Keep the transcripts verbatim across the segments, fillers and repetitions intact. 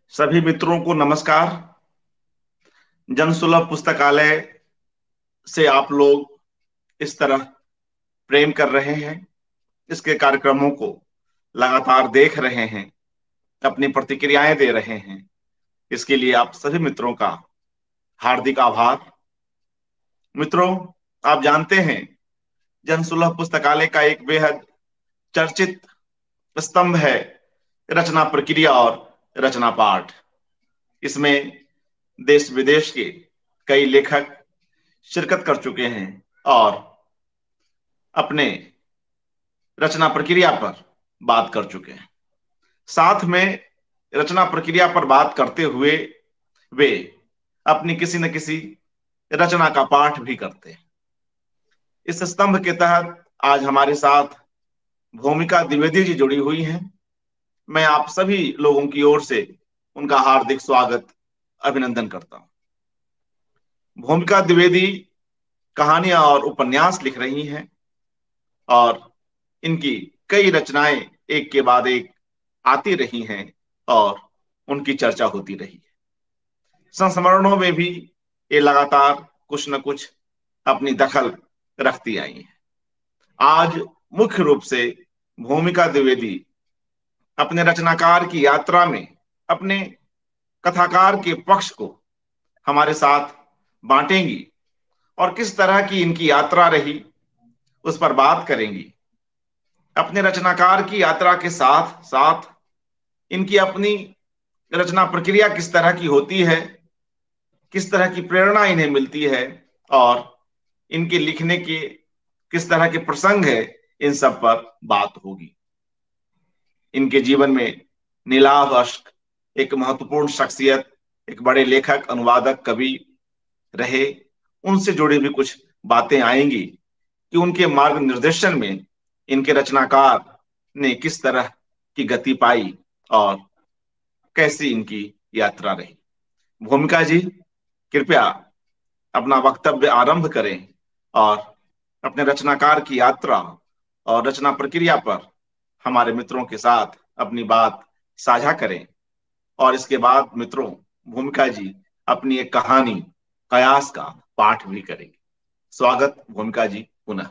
सभी मित्रों को नमस्कार। जनसुलभ पुस्तकालय से आप लोग इस तरह प्रेम कर रहे हैं, इसके कार्यक्रमों को लगातार देख रहे हैं, अपनी प्रतिक्रियाएं दे रहे हैं, इसके लिए आप सभी मित्रों का हार्दिक आभार। मित्रों, आप जानते हैं जनसुलभ पुस्तकालय का एक बेहद चर्चित स्तंभ है रचना प्रक्रिया और रचना पाठ। इसमें देश विदेश के कई लेखक शिरकत कर चुके हैं और अपने रचना प्रक्रिया पर बात कर चुके हैं। साथ में रचना प्रक्रिया पर बात करते हुए वे अपनी किसी न किसी रचना का पाठ भी करते हैं। इस स्तंभ के तहत आज हमारे साथ भूमिका द्विवेदी जी जुड़ी हुई हैं। मैं आप सभी लोगों की ओर से उनका हार्दिक स्वागत अभिनंदन करता हूं। भूमिका द्विवेदी कहानियां और उपन्यास लिख रही हैं और इनकी कई रचनाएं एक के बाद एक आती रही हैं और उनकी चर्चा होती रही है। संस्मरणों में भी ये लगातार कुछ न कुछ अपनी दखल रखती आई हैं। आज मुख्य रूप से भूमिका द्विवेदी अपने रचनाकार की यात्रा में अपने कथाकार के पक्ष को हमारे साथ बांटेंगी और किस तरह की इनकी यात्रा रही उस पर बात करेंगी। अपने रचनाकार की यात्रा के साथ साथ इनकी अपनी रचना प्रक्रिया किस तरह की होती है, किस तरह की प्रेरणा इन्हें मिलती है और इनके लिखने के किस तरह के प्रसंग है, इन सब पर बात होगी। इनके जीवन में नीलाभ अश्क एक महत्वपूर्ण शख्सियत, एक बड़े लेखक, अनुवादक, कवि रहे। उनसे जुड़ी भी कुछ बातें आएंगी कि उनके मार्ग निर्देशन में इनके रचनाकार ने किस तरह की गति पाई और कैसी इनकी यात्रा रही। भूमिका जी, कृपया अपना वक्तव्य आरंभ करें और अपने रचनाकार की यात्रा और रचना प्रक्रिया पर हमारे मित्रों के साथ अपनी बात साझा करें। और इसके बाद मित्रों, भूमिका जी अपनी एक कहानी कयास का पाठ भी करेंगे। स्वागत भूमिका जी पुनः।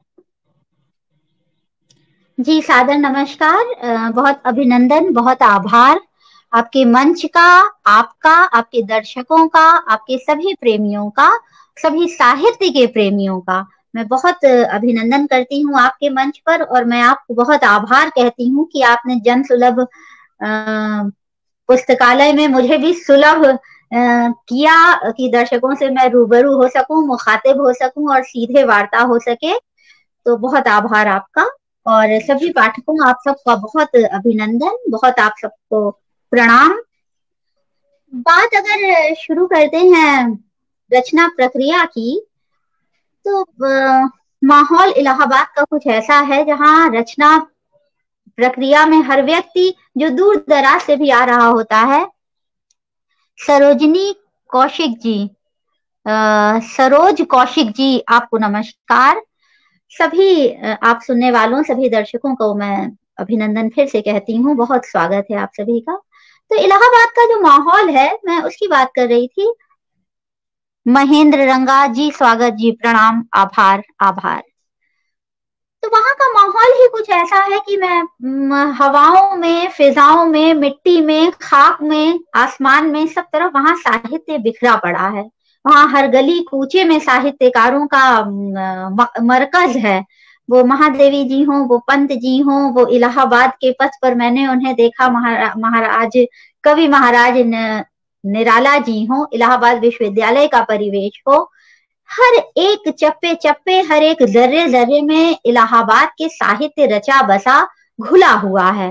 जी सादर नमस्कार, बहुत अभिनंदन, बहुत आभार आपके मंच का, आपका, आपके दर्शकों का, आपके सभी प्रेमियों का, सभी साहित्य के प्रेमियों का मैं बहुत अभिनंदन करती हूँ आपके मंच पर। और मैं आपको बहुत आभार कहती हूँ कि आपने जन सुलभ पुस्तकालय में मुझे भी सुलभ किया कि दर्शकों से मैं रूबरू हो सकूं, मुखातिब हो सकूं और सीधे वार्ता हो सके। तो बहुत आभार आपका और सभी पाठकों आप सबका बहुत अभिनंदन, बहुत आप सबको प्रणाम। बात अगर शुरू करते हैं रचना प्रक्रिया की, तो माहौल इलाहाबाद का कुछ ऐसा है जहां रचना प्रक्रिया में हर व्यक्ति जो दूर दराज से भी आ रहा होता है। सरोजनी कौशिक जी, आ, सरोज कौशिक जी, आपको नमस्कार। सभी आप सुनने वालों, सभी दर्शकों को मैं अभिनंदन फिर से कहती हूँ, बहुत स्वागत है आप सभी का। तो इलाहाबाद का जो माहौल है, मैं उसकी बात कर रही थी। महेंद्र रंगा जी, स्वागत जी, प्रणाम, आभार आभार। तो वहां का माहौल ही कुछ ऐसा है कि मैं हवाओं में, फिजाओं में, मिट्टी में, खाक में, आसमान में, सब तरफ वहां साहित्य बिखरा पड़ा है। वहां हर गली कूचे में साहित्यकारों का मरकज है। वो महादेवी जी हों, वो पंत जी हों, वो इलाहाबाद के पथ पर मैंने उन्हें देखा, महारा, महाराज कवि महाराज निराला जी हों, इलाहाबाद विश्वविद्यालय का परिवेश हो, हर एक चप्पे चप्पे, हर एक जर्रे जर्रे में इलाहाबाद के साहित्य रचा बसा घुला हुआ है।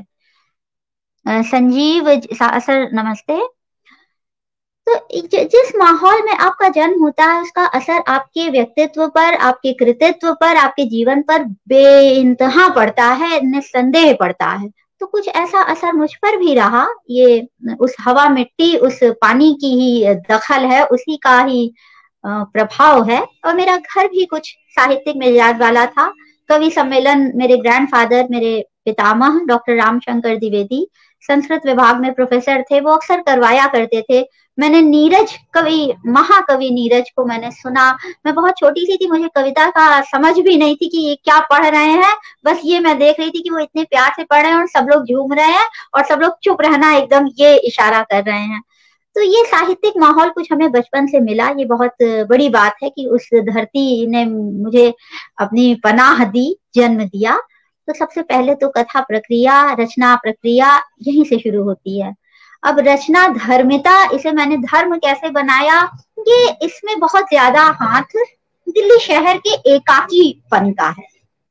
संजीव सर नमस्ते। तो जिस माहौल में आपका जन्म होता है, उसका असर आपके व्यक्तित्व पर, आपके कृतित्व पर, आपके जीवन पर बेइंतहा पड़ता है, निस्संदेह पड़ता है। तो कुछ ऐसा असर मुझ पर भी रहा। ये उस हवा, मिट्टी, उस पानी की ही दखल है, उसी का ही प्रभाव है। और मेरा घर भी कुछ साहित्यिक मिजाज वाला था। कवि सम्मेलन मेरे ग्रैंडफादर, मेरे पितामह डॉक्टर रामशंकर द्विवेदी संस्कृत विभाग में प्रोफेसर थे, वो अक्सर करवाया करते थे। मैंने नीरज कवि, महाकवि नीरज को मैंने सुना। मैं बहुत छोटी सी थी, मुझे कविता का समझ भी नहीं थी कि ये क्या पढ़ रहे हैं, बस ये मैं देख रही थी कि वो इतने प्यार से पढ़ रहे हैं और सब लोग झूम रहे हैं और सब लोग चुप रहना एकदम ये इशारा कर रहे हैं। तो ये साहित्यिक माहौल कुछ हमें बचपन से मिला, ये बहुत बड़ी बात है कि उस धरती ने मुझे अपनी पनाह दी, जन्म दिया। तो सबसे पहले तो कथा प्रक्रिया, रचना प्रक्रिया यहीं से शुरू होती है। अब रचना धर्मिता, इसे मैंने धर्म कैसे बनाया, ये इसमें बहुत ज्यादा हाथ दिल्ली शहर के एकाकीपन का है,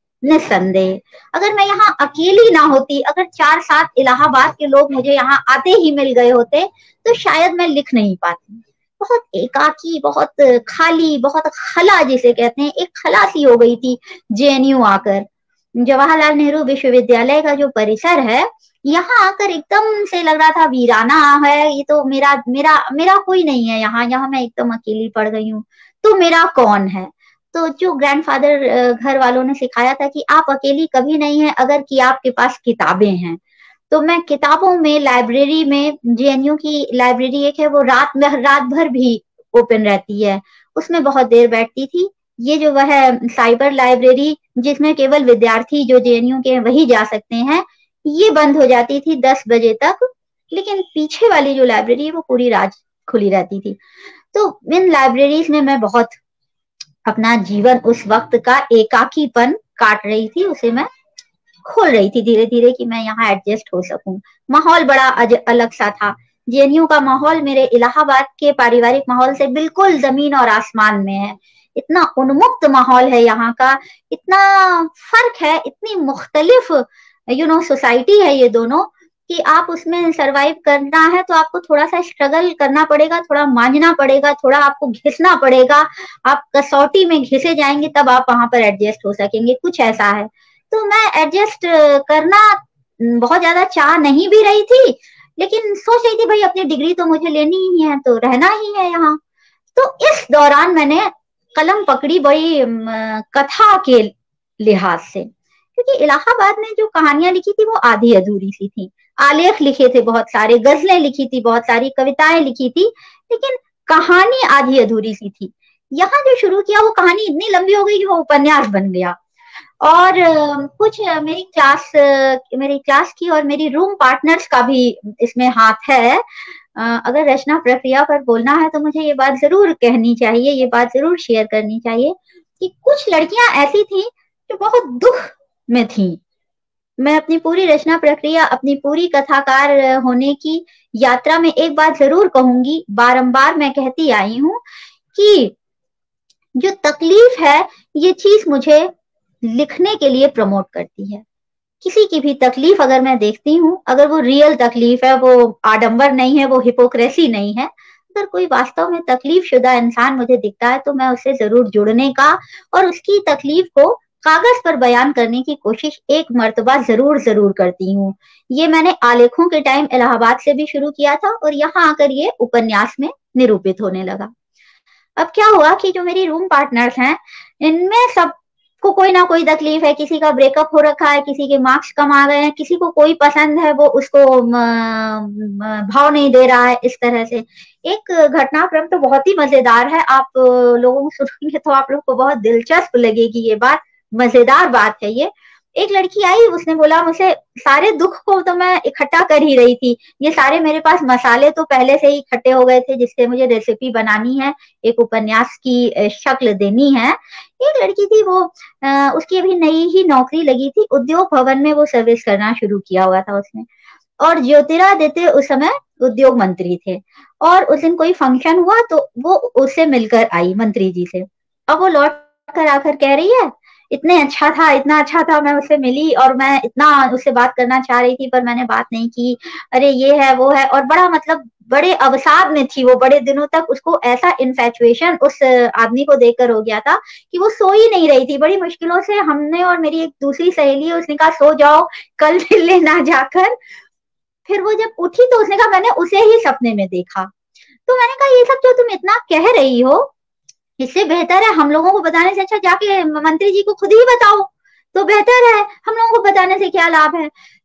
निस्संदेह। अगर मैं यहाँ अकेली ना होती, अगर चार सात इलाहाबाद के लोग मुझे यहाँ आते ही मिल गए होते, तो शायद मैं लिख नहीं पाती। बहुत एकाकी, बहुत खाली, बहुत खला जिसे कहते हैं, एक खला सी हो गई थी जेएनयू आकर। जवाहरलाल नेहरू विश्वविद्यालय का जो परिसर है, यहाँ आकर एकदम से लग रहा था वीराना है, ये तो मेरा मेरा मेरा कोई नहीं है यहाँ, यहाँ मैं एकदम अकेली पड़ गई हूँ, तो मेरा कौन है। तो जो ग्रैंडफादर घर वालों ने सिखाया था कि आप अकेली कभी नहीं है अगर कि आपके पास किताबें हैं। तो मैं किताबों में, लाइब्रेरी में, जेएनयू की लाइब्रेरी एक है, वो रात में रात भर भी ओपन रहती है, उसमें बहुत देर बैठती थी। ये जो वह है साइबर लाइब्रेरी, जिसमें केवल विद्यार्थी जो जेएनयू के वही जा सकते हैं, ये बंद हो जाती थी दस बजे तक, लेकिन पीछे वाली जो लाइब्रेरी है वो पूरी रात खुली रहती थी। तो इन लाइब्रेरीज में मैं बहुत अपना जीवन, उस वक्त का एकाकीपन काट रही थी, उसे मैं खोल रही थी धीरे धीरे कि मैं यहाँ एडजस्ट हो सकूं। माहौल बड़ा अलग सा था। जेएनयू का माहौल मेरे इलाहाबाद के पारिवारिक माहौल से बिल्कुल जमीन और आसमान में है। इतना उन्मुक्त माहौल है यहाँ का, इतना फर्क है, इतनी मुख्तलिफ यू नो सोसाइटी है ये दोनों, कि आप उसमें सरवाइव करना है तो आपको थोड़ा सा स्ट्रगल करना पड़ेगा, थोड़ा मांझना पड़ेगा, थोड़ा आपको घिसना पड़ेगा। आप कसौटी में घिसे जाएंगे तब आप वहां पर एडजस्ट हो सकेंगे, कुछ ऐसा है। तो मैं एडजस्ट करना बहुत ज्यादा चाह नहीं भी रही थी, लेकिन सोच रही थी भाई अपनी डिग्री तो मुझे लेनी ही है, तो रहना ही है यहाँ। तो इस दौरान मैंने कलम पकड़ी बड़ी कथा के लिहाज से, क्योंकि इलाहाबाद में जो कहानियां लिखी थी वो आधी अधूरी सी थी। आलेख लिखे थे बहुत सारे, गजलें लिखी थी बहुत सारी, कविताएं लिखी थी, लेकिन कहानी आधी अधूरी सी थी। यहाँ जो शुरू किया वो कहानी इतनी लंबी हो गई कि वो उपन्यास बन गया। और कुछ मेरी क्लास मेरी क्लास की और मेरी रूम पार्टनर्स का भी इसमें हाथ है। अगर रचना प्रक्रिया पर बोलना है तो मुझे ये बात जरूर कहनी चाहिए, ये बात जरूर शेयर करनी चाहिए कि कुछ लड़कियां ऐसी थी जो बहुत दुख में थी। मैं अपनी पूरी रचना प्रक्रिया, अपनी पूरी कथाकार होने की यात्रा में एक बात जरूर कहूंगी, बारंबार मैं कहती आई हूं कि जो तकलीफ है ये चीज मुझे लिखने के लिए प्रमोट करती है। किसी की भी तकलीफ अगर मैं देखती हूँ, अगर वो रियल तकलीफ है, वो आडंबर नहीं है, वो हिपोक्रेसी नहीं है, अगर कोई वास्तव में तकलीफ शुदा इंसान मुझे दिखता है तो मैं उससे जरूर जुड़ने का और उसकी तकलीफ को कागज पर बयान करने की कोशिश एक मर्तबा जरूर जरूर करती हूँ। ये मैंने आलेखों के टाइम इलाहाबाद से भी शुरू किया था और यहाँ आकर ये उपन्यास में निरूपित होने लगा। अब क्या हुआ कि जो मेरी रूम पार्टनर्स हैं, इनमें सब को कोई ना कोई तकलीफ है। किसी का ब्रेकअप हो रखा है, किसी के मार्क्स कम आ गए हैं, किसी को कोई पसंद है वो उसको भाव नहीं दे रहा है। इस तरह से एक घटनाक्रम तो बहुत ही मजेदार है, आप लोगों को सुनेंगे तो आप लोग को बहुत दिलचस्प लगेगी ये बात, मजेदार बात है ये। एक लड़की आई, उसने बोला मुझे सारे दुख को तो मैं इकट्ठा कर ही रही थी, ये सारे मेरे पास मसाले तो पहले से ही इकट्ठे हो गए थे जिससे मुझे रेसिपी बनानी है, एक उपन्यास की शक्ल देनी है। एक लड़की थी, वो आ, उसकी अभी नई ही नौकरी लगी थी, उद्योग भवन में वो सर्विस करना शुरू किया हुआ था उसने, और ज्योतिरादित्य उस समय उद्योग मंत्री थे। और उस दिन कोई फंक्शन हुआ तो वो उससे मिलकर आई मंत्री जी से। अब वो लौट कर आकर कह रही है, इतने अच्छा था, इतना अच्छा था, मैं उससे मिली और मैं इतना उससे बात करना चाह रही थी पर मैंने बात नहीं की, अरे ये है वो है। और बड़ा मतलब बड़े अवसाद में थी वो, बड़े दिनों तक उसको ऐसा इन्फैचुएशन उस आदमी को देखकर हो गया था कि वो सो ही नहीं रही थी। बड़ी मुश्किलों से हमने और मेरी एक दूसरी सहेली है, उसने कहा सो जाओ, कल मिल लेना जाकर। फिर वो जब उठी तो उसने कहा मैंने उसे ही सपने में देखा। तो मैंने कहा ये सब जो तुम इतना कह रही हो, इससे बेहतर है हम लोगों को बताने से अच्छा जाके मंत्री जी को खुद ही बताओ, तो बेहतर है, हम लोगों को बताने से क्या लाभ है।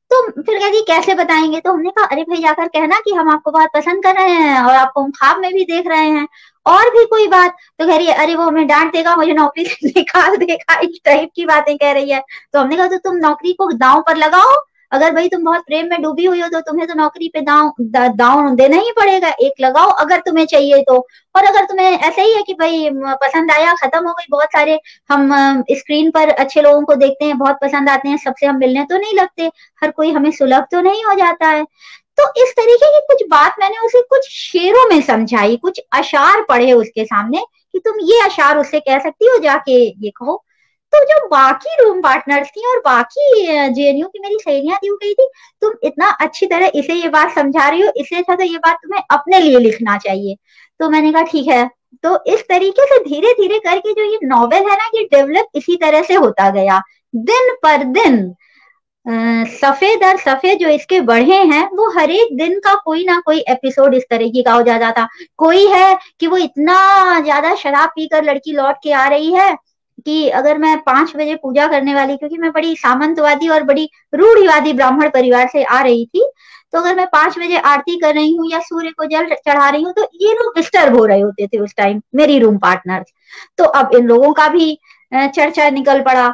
तो फिर कहती कैसे बताएंगे? तो हमने कहा अरे भाई जाकर कहना कि हम आपको बहुत पसंद कर रहे हैं और आपको हम ख्वाब में भी देख रहे हैं, और भी कोई बात। तो कह रही है अरे वो हमें डांट देगा, मुझे नौकरी से निकाल देगा, इस टाइप की बातें कह रही है। तो हमने कहा तो तुम नौकरी को दांव पर लगाओ, अगर भाई तुम बहुत प्रेम में डूबी हुई हो तो तुम्हें तो नौकरी पे दांव दांव देना ही पड़ेगा, एक लगाओ अगर तुम्हें चाहिए तो। और अगर तुम्हें ऐसा ही है कि भाई पसंद आया, खत्म हो गई, बहुत सारे हम स्क्रीन पर अच्छे लोगों को देखते हैं, बहुत पसंद आते हैं, सबसे हम मिलने तो नहीं लगते, हर कोई हमें सुलभ तो नहीं हो जाता है। तो इस तरीके की कुछ बात मैंने उसे कुछ शेरों में समझाई, कुछ अशार पढ़े उसके सामने कि तुम ये अशार उससे कह सकती हो, जाके ये कहो। तो जो बाकी रूम पार्टनर्स थी और बाकी जेएनयू की मेरी सहेलियां थी, वो कही थी तुम इतना अच्छी तरह इसे ये बात समझा रही हो, इससे अच्छा तो ये बात तुम्हें अपने लिए लिखना चाहिए। तो मैंने कहा ठीक है। तो इस तरीके से धीरे धीरे करके जो ये नॉवेल है ना, ये डेवलप इसी तरह से होता गया, दिन पर दिन सफे दर सफे जो इसके बढ़े हैं, वो हर एक दिन का कोई ना कोई एपिसोड इस तरीके का हो जाता था। कोई है कि वो इतना ज्यादा शराब पीकर लड़की लौट के आ रही है कि अगर मैं पांच बजे पूजा करने वाली, क्योंकि मैं बड़ी सामंतवादी और बड़ी रूढ़िवादी ब्राह्मण परिवार से आ रही थी, तो अगर मैं पांच बजे आरती कर रही हूँ या सूर्य को जल चढ़ा रही हूँ, तो ये लोग डिस्टर्ब हो रहे होते थे उस टाइम, मेरी रूम पार्टनर्स। तो अब इन लोगों का भी चर्चा निकल पड़ा।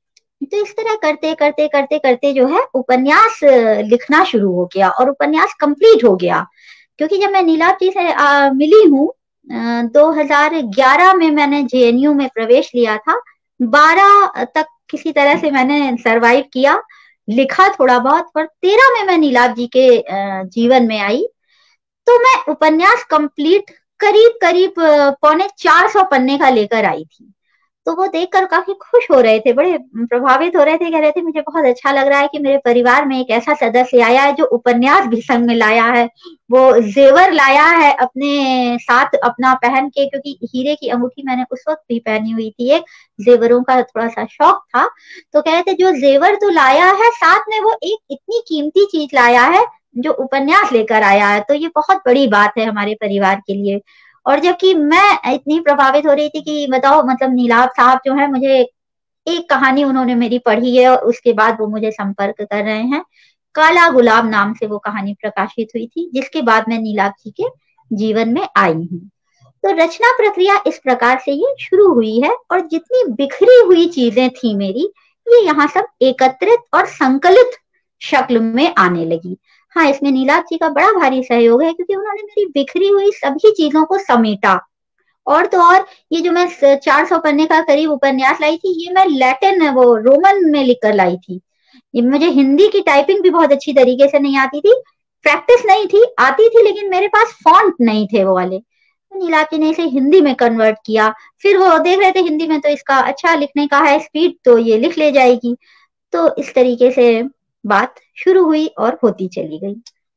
तो इस तरह करते करते करते करते जो है उपन्यास लिखना शुरू हो गया और उपन्यास कंप्लीट हो गया। क्योंकि जब मैं नीलाभ जी से आ, मिली हूँ, दो हज़ार ग्यारह में मैंने जेएनयू में प्रवेश लिया था, बारह तक किसी तरह से मैंने सरवाइव किया, लिखा थोड़ा बहुत, और तेरह में मैं नीलाभ जी के जीवन में आई। तो मैं उपन्यास कंप्लीट करीब करीब पौने चार सौ पन्ने का लेकर आई थी। तो वो देखकर काफी खुश हो रहे थे, बड़े प्रभावित हो रहे थे, कह रहे थे मुझे बहुत अच्छा लग रहा है कि मेरे परिवार में एक ऐसा सदस्य आया है जो उपन्यास भी संग में लाया है, वो जेवर लाया है अपने साथ अपना पहन के, क्योंकि हीरे की अंगूठी मैंने उस वक्त भी पहनी हुई थी, एक जेवरों का थोड़ा सा शौक था। तो कह रहे थे जो जेवर तो लाया है, साथ में वो एक इतनी कीमती चीज लाया है जो उपन्यास लेकर आया है, तो ये बहुत बड़ी बात है हमारे परिवार के लिए। और जबकि मैं इतनी प्रभावित हो रही थी कि बताओ, मतलब नीलाभ साहब जो है, मुझे एक कहानी उन्होंने मेरी पढ़ी है और उसके बाद वो मुझे संपर्क कर रहे हैं। काला गुलाब नाम से वो कहानी प्रकाशित हुई थी, जिसके बाद मैं नीलाभ जी के जीवन में आई हूँ। तो रचना प्रक्रिया इस प्रकार से ये शुरू हुई है, और जितनी बिखरी हुई चीजें थी मेरी, ये यहाँ सब एकत्रित और संकलित शक्ल में आने लगी। हाँ, इसमें नीलाभ जी का बड़ा भारी सहयोग है, क्योंकि उन्होंने मेरी बिखरी हुई सभी चीजों को समेटा। और तो और ये जो मैं चार सौ पन्ने का करीब उपन्यास लाई थी, ये मैं लैटिन वो रोमन में लिखकर लाई थी। ये मुझे हिंदी की टाइपिंग भी बहुत अच्छी तरीके से नहीं आती थी, प्रैक्टिस नहीं थी, आती थी लेकिन मेरे पास फॉन्ट नहीं थे वो वाले। तो नीलाभ जी ने इसे हिंदी में कन्वर्ट किया, फिर वो देख रहे थे हिंदी में तो इसका अच्छा लिखने का है स्पीड, तो ये लिख ले जाएगी। तो इस तरीके से बात शुरू हुई और होती चली गई।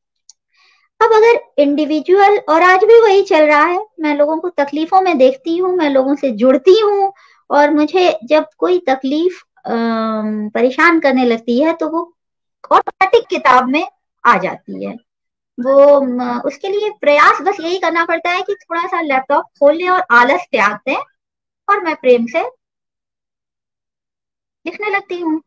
अब अगर इंडिविजुअल, और आज भी वही चल रहा है, मैं लोगों को तकलीफों में देखती हूँ, मैं लोगों से जुड़ती हूँ, और मुझे जब कोई तकलीफ परेशान करने लगती है तो वो ऑटोमेटिक किताब में आ जाती है। वो उसके लिए प्रयास बस यही करना पड़ता है कि थोड़ा सा लैपटॉप खोल लें और आलस त्याग दें, और मैं प्रेम से लिखने लगती हूँ।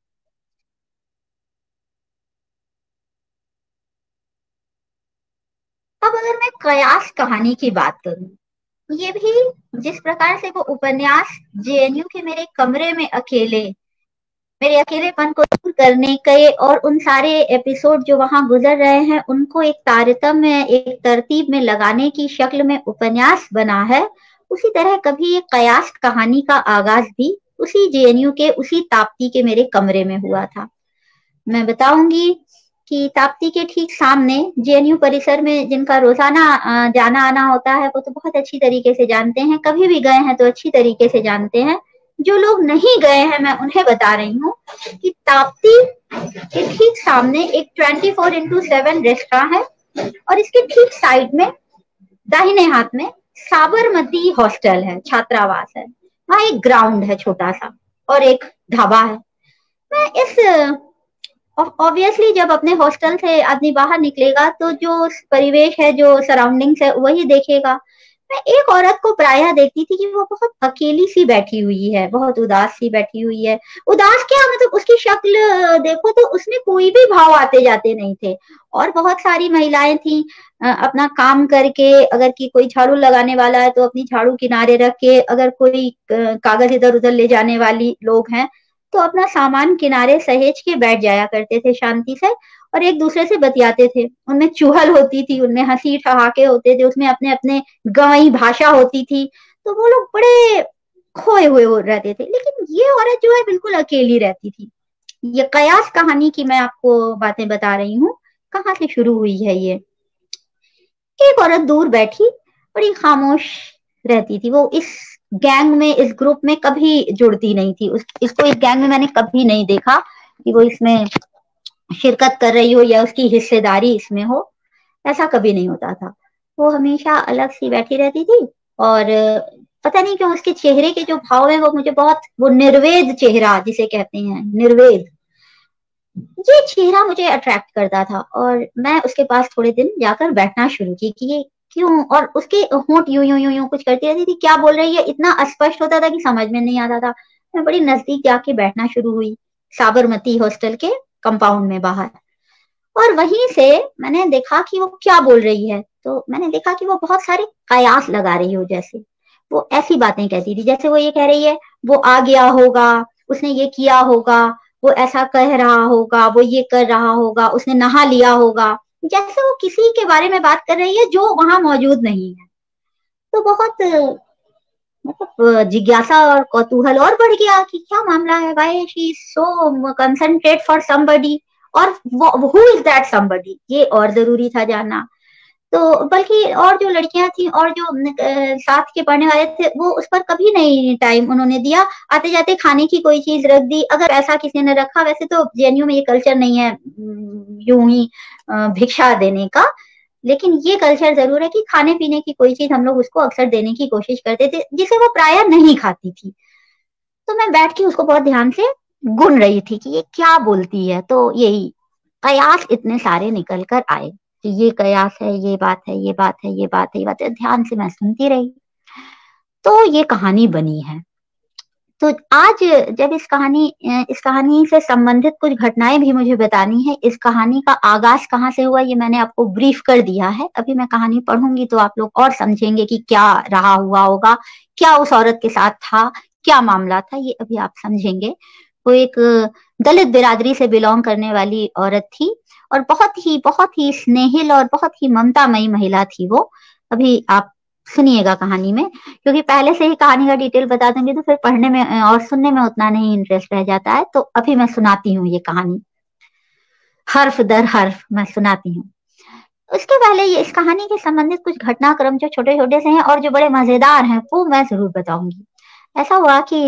अब अगर मैं कयास कहानी की बात करूं, ये भी जिस प्रकार से वो उपन्यास जेएनयू के मेरे कमरे में अकेले, मेरे अकेलेपन को दूर करने के, और उन सारे एपिसोड जो वहां गुजर रहे हैं उनको एक तारतम्य, एक तरतीब में लगाने की शक्ल में उपन्यास बना है, उसी तरह कभी एक कयास कहानी का आगाज भी उसी जेएनयू के, उसी ताप्ती के मेरे कमरे में हुआ था। मैं बताऊंगी कि ताप्ती के ठीक सामने जेएनयू परिसर में जिनका रोजाना जाना आना होता है, वो तो बहुत अच्छी तरीके से जानते हैं, कभी भी गए हैं तो अच्छी तरीके से जानते हैं। जो लोग नहीं गए हैं, मैं उन्हें बता रही हूँ कि ताप्ती के ठीक सामने एक twenty four into seven restaurant है, और इसके ठीक साइड में दाहिने हाथ में साबरमती हॉस्टल है, छात्रावास है। वहां एक ग्राउंड है छोटा सा, और एक ढाबा है। मैं इस ऑब्वियसली जब अपने हॉस्टल से आदमी बाहर निकलेगा तो जो परिवेश है, जो सराउंडिंग्स है, वही देखेगा। मैं एक औरत को प्रायः देखती थी कि वो बहुत अकेली सी बैठी हुई है, बहुत उदास सी बैठी हुई है। उदास क्या, मतलब उसकी शक्ल देखो तो उसमें कोई भी भाव आते जाते नहीं थे। और बहुत सारी महिलाएं थी अपना काम करके, अगर कि कोई झाड़ू लगाने वाला है तो अपनी झाड़ू किनारे रख के, अगर कोई कागज इधर उधर ले जाने वाली लोग हैं तो अपना सामान किनारे सहेज के बैठ जाया करते थे शांति से, और एक दूसरे से बतियाते थे। उनमें चुहल होती थी, उनमें हंसी ठहाके होते थे, उसमें अपने अपने गंवई भाषा होती थी। तो वो लोग बड़े खोए हुए हो रहते थे। लेकिन ये औरत जो है बिल्कुल अकेली रहती थी। ये कयास कहानी की मैं आपको बातें बता रही हूँ, कहाँ से शुरू हुई है ये। एक औरत दूर बैठी बड़ी खामोश रहती थी। वो इस गैंग में, इस ग्रुप में कभी जुड़ती नहीं थी। उस, इसको इस गैंग में मैंने कभी नहीं देखा कि वो इसमें शिरकत कर रही हो या उसकी हिस्सेदारी इसमें हो, ऐसा कभी नहीं होता था। वो हमेशा अलग सी बैठी रहती थी। और पता नहीं क्यों उसके चेहरे के जो भाव है वो मुझे बहुत, वो निर्वेद चेहरा जिसे कहते हैं, निर्वेद, ये चेहरा मुझे अट्रैक्ट करता था। और मैं उसके पास थोड़े दिन जाकर बैठना शुरू की कि ये क्यों। और उसके होंठ यूं यूं यूं यूं कुछ करती रहती थी, क्या बोल रही है इतना अस्पष्ट होता था कि समझ में नहीं आता था। मैं बड़ी नजदीक जाके बैठना शुरू हुई, साबरमती हॉस्टल के कंपाउंड में बाहर। और वहीं से मैंने देखा कि वो क्या बोल रही है। तो मैंने देखा कि वो बहुत सारे कयास लगा रही हो, जैसे वो ऐसी बातें कहती थी जैसे वो ये कह रही है वो आ गया होगा, उसने ये किया होगा, वो ऐसा कह रहा होगा, वो ये कर रहा होगा, उसने नहा लिया होगा, जैसे वो किसी के बारे में बात कर रही है जो वहां मौजूद नहीं है। तो बहुत मतलब जिज्ञासा और कौतूहल और बढ़ गया कि क्या मामला है, why she is so concentrate for somebody, और हु इज दैट समबडी, ये और जरूरी था जानना। तो बल्कि और जो लड़कियां थी और जो साथ के पढ़ने वाले थे वो उस पर कभी नहीं टाइम उन्होंने दिया। आते जाते खाने की कोई चीज रख दी, अगर ऐसा किसी ने रखा, वैसे तो जेएनयू में ये कल्चर नहीं है यूं ही भिक्षा देने का, लेकिन ये कल्चर जरूर है कि खाने पीने की कोई चीज हम लोग उसको अक्सर देने की कोशिश करते थे जिसे वो प्रायः नहीं खाती थी। तो मैं बैठ के उसको बहुत ध्यान से गुन रही थी कि ये क्या बोलती है। तो यही कयास इतने सारे निकल कर आए कि ये कयास है, ये बात है, ये बात है, ये बात है, ये बात है। ध्यान से मैं सुनती रही तो ये कहानी बनी है। तो आज जब इस कहानी इस कहानी से संबंधित कुछ घटनाएं भी मुझे बतानी है, इस कहानी का आगाज कहाँ से हुआ ये मैंने आपको ब्रीफ कर दिया है। अभी मैं कहानी पढ़ूंगी तो आप लोग और समझेंगे कि क्या रहा हुआ होगा, क्या उस औरत के साथ था, क्या मामला था, ये अभी आप समझेंगे। वो एक दलित बिरादरी से बिलोंग करने वाली औरत थी और बहुत ही बहुत ही स्नेहिल और बहुत ही ममतामयी महिला थी वो। अभी आप सुनिएगा कहानी में, क्योंकि पहले से ही कहानी का डिटेल बता दूंगी तो फिर पढ़ने में और सुनने में उतना नहीं इंटरेस्ट रह जाता है। तो अभी मैं सुनाती हूँ ये कहानी, हर्फ दर हर्फ मैं सुनाती हूँ। उसके पहले ये इस कहानी के संबंधित कुछ घटनाक्रम जो छोटे छोटे से हैं और जो बड़े मजेदार हैं वो मैं जरूर बताऊंगी। ऐसा हुआ कि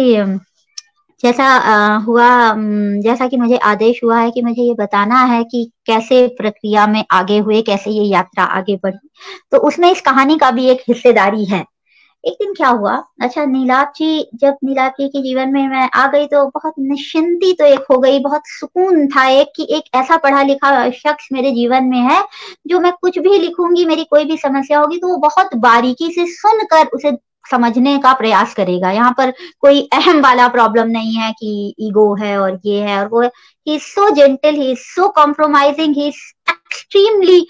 जैसा आ, हुआ जैसा कि मुझे आदेश हुआ है कि मुझे ये बताना है कि कैसे प्रक्रिया में आगे हुए, कैसे ये यात्रा आगे बढ़ी, तो उसमें इस कहानी का भी एक हिस्सेदारी है। एक दिन क्या हुआ, अच्छा नीलाप जी, जब नीलाप जी के जीवन में मैं आ गई तो बहुत निश्चिंती तो एक हो गई, बहुत सुकून था एक कि एक ऐसा पढ़ा लिखा शख्स मेरे जीवन में है जो मैं कुछ भी लिखूंगी, मेरी कोई भी समस्या होगी तो वो बहुत बारीकी से सुनकर उसे समझने का प्रयास करेगा। यहाँ पर कोई अहम वाला प्रॉब्लम नहीं है कि ईगो है और ये है और वो है। He is so gentle, he is so compromising, he is extremely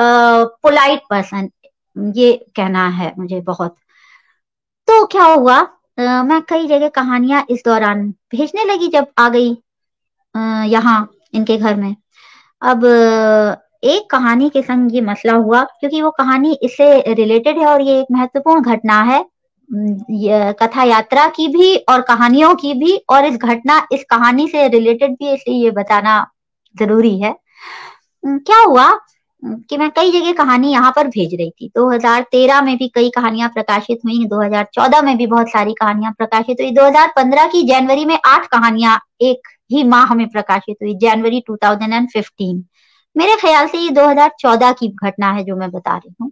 polite person, ये कहना है मुझे बहुत। तो क्या हुआ, आ, मैं कई जगह कहानियां इस दौरान भेजने लगी जब आ गई यहाँ इनके घर में। अब एक कहानी के संग ये मसला हुआ, क्योंकि वो कहानी इससे रिलेटेड है और ये एक महत्वपूर्ण घटना है कथा यात्रा की भी और कहानियों की भी, और इस घटना इस कहानी से रिलेटेड भी, इसलिए ये बताना जरूरी है। क्या हुआ कि मैं कई जगह कहानी यहाँ पर भेज रही थी। दो हज़ार तेरह में भी कई कहानियां प्रकाशित हुई, दो हज़ार चौदह में भी बहुत सारी कहानियां प्रकाशित हुई, दो हज़ार पंद्रह की जनवरी में आठ कहानियां एक ही माह में प्रकाशित हुई, जनवरी दो हज़ार पंद्रह। मेरे ख्याल से ये दो हज़ार चौदह की घटना है जो मैं बता रही हूँ।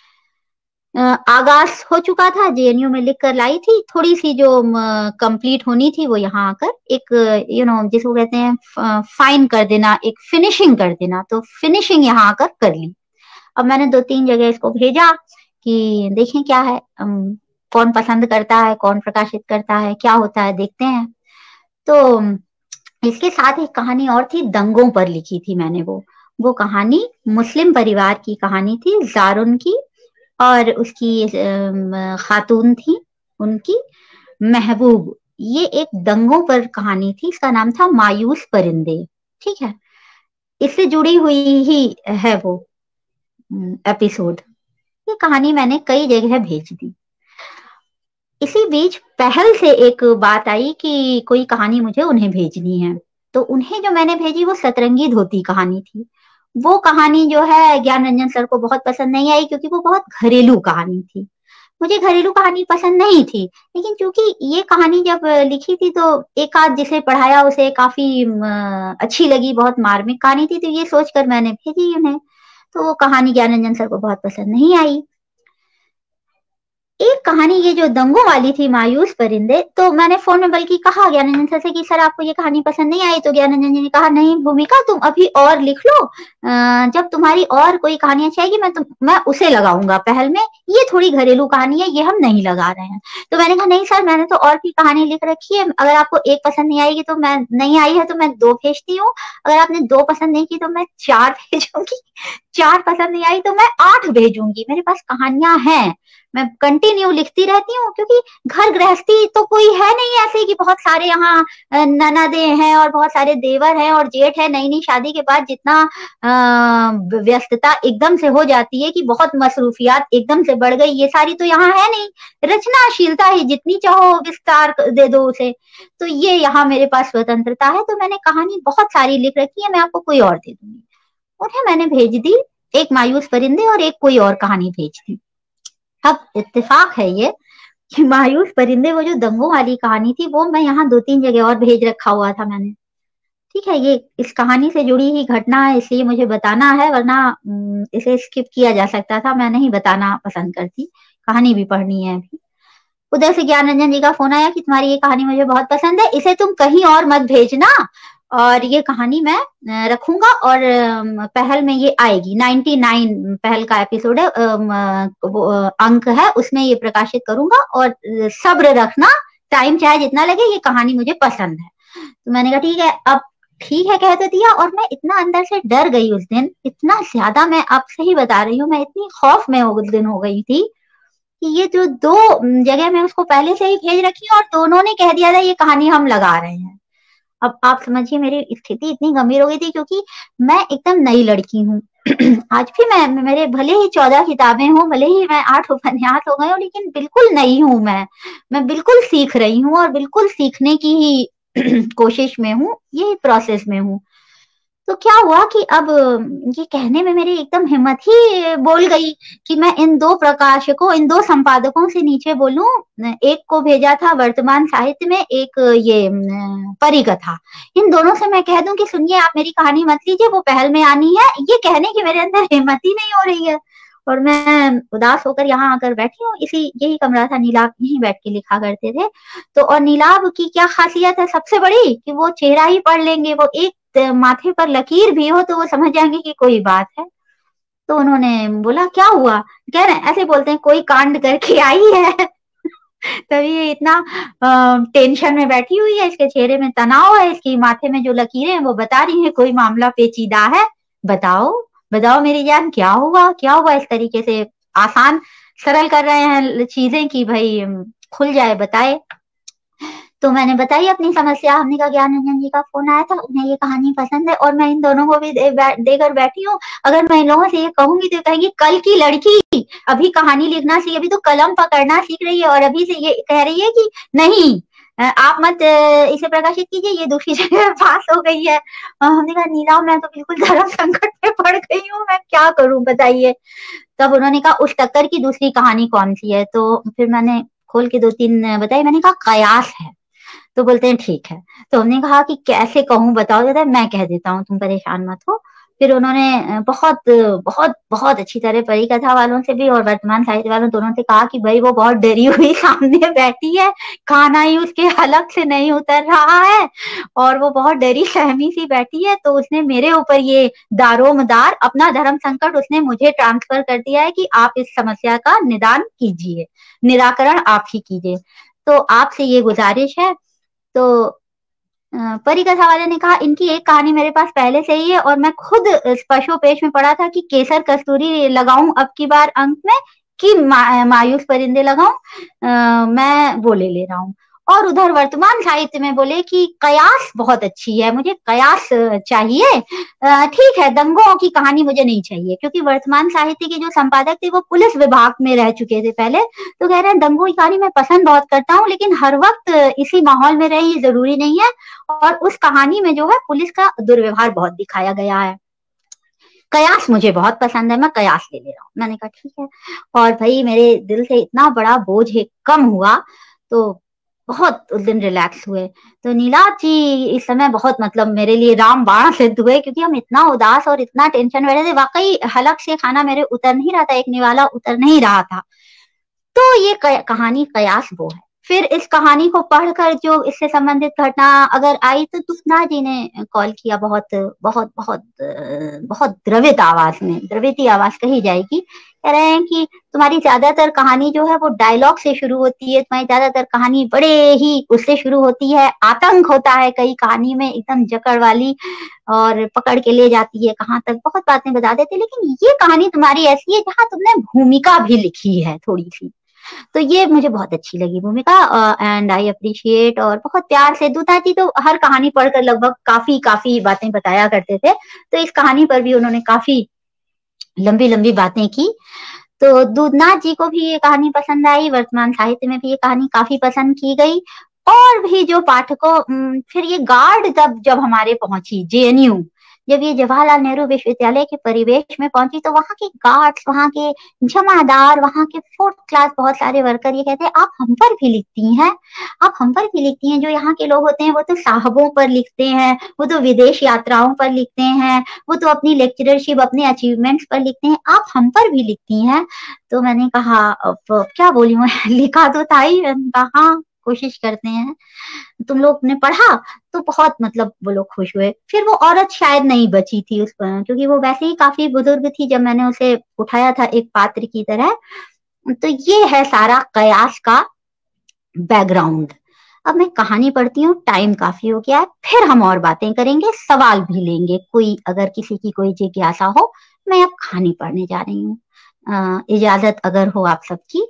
आगाज हो चुका था, जेएनयू में लिख कर लाई थी, थोड़ी सी जो कंप्लीट होनी थी वो यहाँ आकर एक यू नो जिसको कहते हैं फाइन कर देना, एक फिनिशिंग कर देना, तो फिनिशिंग यहाँ आकर कर ली। अब मैंने दो तीन जगह इसको भेजा कि देखें क्या है, um, कौन पसंद करता है, कौन प्रकाशित करता है, क्या होता है, देखते हैं। तो इसके साथ एक कहानी और थी, दंगों पर लिखी थी मैंने। वो वो कहानी मुस्लिम परिवार की कहानी थी, जारुन की, और उसकी खातून थी उनकी, महबूब। ये एक दंगों पर कहानी थी, इसका नाम था मायूस परिंदे। ठीक है, इससे जुड़ी हुई ही है वो एपिसोड। ये कहानी मैंने कई जगह भेज दी। इसी बीच पहल से एक बात आई कि कोई कहानी मुझे उन्हें भेजनी है, तो उन्हें जो मैंने भेजी वो सतरंगी धोती कहानी थी। वो कहानी जो है ज्ञान रंजन सर को बहुत पसंद नहीं आई, क्योंकि वो बहुत घरेलू कहानी थी। मुझे घरेलू कहानी पसंद नहीं थी, लेकिन क्योंकि ये कहानी जब लिखी थी तो एक आध जिसे पढ़ाया उसे काफी अच्छी लगी, बहुत मार्मिक कहानी थी, तो ये सोचकर मैंने भेजी उन्हें। तो वो कहानी ज्ञान रंजन सर को बहुत पसंद नहीं आई। एक कहानी ये जो दंगों वाली थी, मायूस परिंदे, तो मैंने फोन में बल्कि कहा ज्ञानंजन सर से कि सर आपको ये कहानी पसंद नहीं आई, तो ज्ञानंजन जी ने कहा नहीं भूमिका, तुम अभी और लिख लो, जब तुम्हारी और कोई कहानी अच्छी आएगी मैं तुम मैं उसे लगाऊंगा पहल में, ये थोड़ी घरेलू कहानी है, ये हम नहीं लगा रहे हैं। तो मैंने कहा नहीं सर, मैंने तो और भी कहानी लिख रखी है, अगर आपको एक पसंद नहीं आएगी तो मैं नहीं आई है तो मैं दो भेजती हूँ, अगर आपने दो पसंद नहीं की तो मैं चार भेजूंगी, चार पसंद नहीं आई तो मैं आठ भेजूंगी। मेरे पास कहानियां हैं, मैं कंटिन्यू लिखती रहती हूँ, क्योंकि घर गृहस्थी तो कोई है नहीं ऐसे कि बहुत सारे यहाँ ननदे हैं और बहुत सारे देवर हैं और जेठ है। नई नई शादी के बाद जितना व्यस्तता एकदम से हो जाती है कि बहुत मसरूफियात एकदम से बढ़ गई, ये सारी तो यहाँ है नहीं। रचनाशीलता ही जितनी चाहो विस्तार दे दो उसे, तो ये यहाँ मेरे पास स्वतंत्रता है। तो मैंने कहानी बहुत सारी लिख रखी है, मैं आपको कोई और दे दूंगी। उन्हें मैंने भेज दी, एक मायूस परिंदे और एक कोई और कहानी भेज दी। अब इत्तेफाक है ये कि मायूस परिंदे वो जो दंगों वाली कहानी थी वो मैं यहाँ दो तीन जगह और भेज रखा हुआ था मैंने। ठीक है, ये इस कहानी से जुड़ी ही घटना है इसलिए मुझे बताना है, वरना इसे स्किप किया जा सकता था, मैं नहीं बताना पसंद करती, कहानी भी पढ़नी है अभी। उधर से ज्ञान रंजन जी का फोन आया कि तुम्हारी ये कहानी मुझे बहुत पसंद है, इसे तुम कहीं और मत भेजना, और ये कहानी मैं रखूंगा और पहल में ये आएगी। निन्यानवे पहल का एपिसोड है, अंक है, उसमें ये प्रकाशित करूंगा, और सब्र रखना, टाइम चाहे जितना लगे, ये कहानी मुझे पसंद है। तो मैंने कहा ठीक है, अब ठीक है कह तो दिया। और मैं इतना अंदर से डर गई उस दिन, इतना ज्यादा, मैं आपसे ही बता रही हूँ, मैं इतनी खौफ में उस दिन हो गई थी कि ये जो दो जगह मैं उसको पहले से ही भेज रखी और दोनों ने कह दिया था ये कहानी हम लगा रहे हैं। अब आप समझिए मेरी स्थिति इतनी गंभीर हो गई थी, क्योंकि मैं एकदम नई लड़की हूँ। आज भी मैं, मेरे भले ही चौदह किताबें हों, भले ही मैं आठ उपन्यास हो गए हो, लेकिन बिल्कुल नई हूँ मैं मैं बिल्कुल सीख रही हूँ और बिल्कुल सीखने की ही कोशिश में हूँ, यही प्रोसेस में हूँ। तो क्या हुआ कि अब ये कहने में मेरी एकदम हिम्मत ही बोल गई कि मैं इन दो प्रकाशकों, इन दो संपादकों से नीचे बोलूं। एक को भेजा था वर्तमान साहित्य में, एक ये परिकथा, इन दोनों से मैं कह दूं कि सुनिए आप मेरी कहानी मत लीजिए, वो पहल में आनी है, ये कहने की मेरे अंदर हिम्मत ही नहीं हो रही है। और मैं उदास होकर यहाँ आकर बैठी हूँ, इसी यही कमरा था, नीलाभ यहीं बैठ के लिखा करते थे। तो और नीलाभ की क्या खासियत है सबसे बड़ी कि वो चेहरा ही पढ़ लेंगे, वो एक माथे पर लकीर भी हो तो वो समझ जाएंगे कि कोई बात है। तो उन्होंने बोला क्या हुआ, कह रहे ऐसे बोलते हैं कोई कांड करके आई है। तभी ये इतना टेंशन में बैठी हुई है, इसके चेहरे में तनाव है, इसकी माथे में जो लकीरें हैं वो बता रही है कोई मामला पेचीदा है। बताओ बताओ मेरी जान, क्या हुआ क्या हुआ। इस तरीके से आसान सरल कर रहे हैं चीजें कि भाई खुल जाए, बताए। तो मैंने बताई अपनी समस्या। हमने कहा ज्ञान रंजन जी का फोन आया था, उन्हें ये कहानी पसंद है और मैं इन दोनों को भी दे, देकर बैठी हूँ। अगर मैं इन लोगों से ये कहूंगी तो कहेंगी कल की लड़की अभी कहानी लिखना सीख, अभी तो कलम पकड़ना सीख रही है और अभी से ये कह रही है कि नहीं आप मत इसे प्रकाशित कीजिए, ये दूसरी जगह पास हो गई है। हमने कहा नीलाभ मैं तो बिल्कुल धर्म संकट में पड़ गई हूँ, मैं क्या करूं बताइए। तब उन्होंने कहा उस टक्कर की दूसरी कहानी कौन सी है, तो फिर मैंने खोल के दो तीन बताई। मैंने कहा कयास है, तो बोलते हैं ठीक है। तो हमने कहा कि कैसे कहूँ बताओ, देता है मैं कह देता हूँ तुम परेशान मत हो। फिर उन्होंने बहुत बहुत बहुत अच्छी तरह परी कथा वालों से भी और वर्तमान साहित्य वालों दोनों से कहा कि भाई वो बहुत डरी हुई सामने बैठी है, खाना ही उसके हलक से नहीं उतर रहा है और वो बहुत डरी सहमी सी बैठी है, तो उसने मेरे ऊपर ये दारोमदार अपना धर्म संकट उसने मुझे ट्रांसफर कर दिया है कि आप इस समस्या का निदान कीजिए, निराकरण आप ही कीजिए। तो आपसे ये गुजारिश है। तो परी कथा वाले ने कहा इनकी एक कहानी मेरे पास पहले से ही है और मैं खुद स्पर्शोपेश में पढ़ा था कि केसर कस्तूरी लगाऊं अब की बार अंक में कि मा, मायूस परिंदे लगाऊं, मैं वो ले ले रहा हूँ। और उधर वर्तमान साहित्य में बोले कि कयास बहुत अच्छी है, मुझे कयास चाहिए। ठीक है, दंगों की कहानी मुझे नहीं चाहिए, क्योंकि वर्तमान साहित्य के जो संपादक थे वो पुलिस विभाग में रह चुके थे पहले, तो कह रहे हैं दंगों की कहानी मैं पसंद बहुत करता हूँ लेकिन हर वक्त इसी माहौल में रहे ये जरूरी नहीं है, और उस कहानी में जो है पुलिस का दुर्व्यवहार बहुत दिखाया गया है। कयास मुझे बहुत पसंद है, मैं कयास ले ले रहा हूँ। मैंने कहा ठीक है, और भाई मेरे दिल से इतना बड़ा बोझ है कम हुआ, तो बहुत उस दिन रिलैक्स हुए। तो नीलाद जी इस समय बहुत मतलब मेरे लिए राम बाण सिद्ध हुए, क्योंकि हम इतना उदास और इतना टेंशन में रहे थे, वाकई हलक से खाना मेरे उतर नहीं रहा था, एक निवाला उतर नहीं रहा था। तो ये कहानी कयास वो है। फिर इस कहानी को पढ़कर जो इससे संबंधित घटना अगर आई तो तुफना जी ने कॉल किया, बहुत बहुत बहुत बहुत द्रवित आवाज में, द्रवित आवाज कही जाएगी, कह रहे हैं कि तुम्हारी ज्यादातर कहानी जो है वो डायलॉग से शुरू होती है, तुम्हारी ज्यादातर कहानी बड़े ही उससे शुरू होती है, आतंक होता है कई कहानी में एकदम जकड़ वाली और पकड़ के ले जाती है कहाँ तक, बहुत बातें बता देते, लेकिन ये कहानी तुम्हारी ऐसी है जहाँ तुमने भूमिका भी लिखी है थोड़ी सी। तो ये मुझे बहुत अच्छी लगी भूमिका, एंड आई अप्रिशिएट। और बहुत प्यार से दूधा जी तो हर कहानी पढ़कर लगभग काफी काफी बातें बताया करते थे, तो इस कहानी पर भी उन्होंने काफी लंबी लंबी बातें की। तो दूधनाथ जी को भी ये कहानी पसंद आई, वर्तमान साहित्य में भी ये कहानी काफी पसंद की गई। और भी जो पाठकों, फिर ये गार्ड जब जब हमारे पहुंची जेएनयू, जब ये जवाहरलाल नेहरू विश्वविद्यालय के परिवेश में पहुंची, तो वहां के गार्ड्स, वहां के जमादार, वहां के फोर्थ क्लास बहुत सारे वर्कर ये कहते हैं आप हम पर भी लिखती हैं, आप हम पर भी लिखती हैं। जो यहाँ के लोग होते हैं वो तो साहबों पर लिखते हैं, वो तो विदेश यात्राओं पर लिखते हैं, वो तो अपनी लेक्चरशिप, अपने अचीवमेंट्स पर लिखते हैं, आप हम पर भी लिखती हैं। तो मैंने कहा क्या बोली मैं, लिखा तो था ही। कहा कोशिश करते हैं, तुम लोग ने पढ़ा तो बहुत मतलब वो लोग खुश हुए। फिर वो औरत शायद नहीं बची थी उस पर, क्योंकि वो वैसे ही काफी बुजुर्ग थी जब मैंने उसे उठाया था एक पात्र की तरह। तो ये है सारा कयास का बैकग्राउंड। अब मैं कहानी पढ़ती हूँ, टाइम काफी हो गया है, फिर हम और बातें करेंगे, सवाल भी लेंगे, कोई अगर किसी की कोई जिज्ञासा हो। मैं अब कहानी पढ़ने जा रही हूँ, इजाजत अगर हो आप सबकी।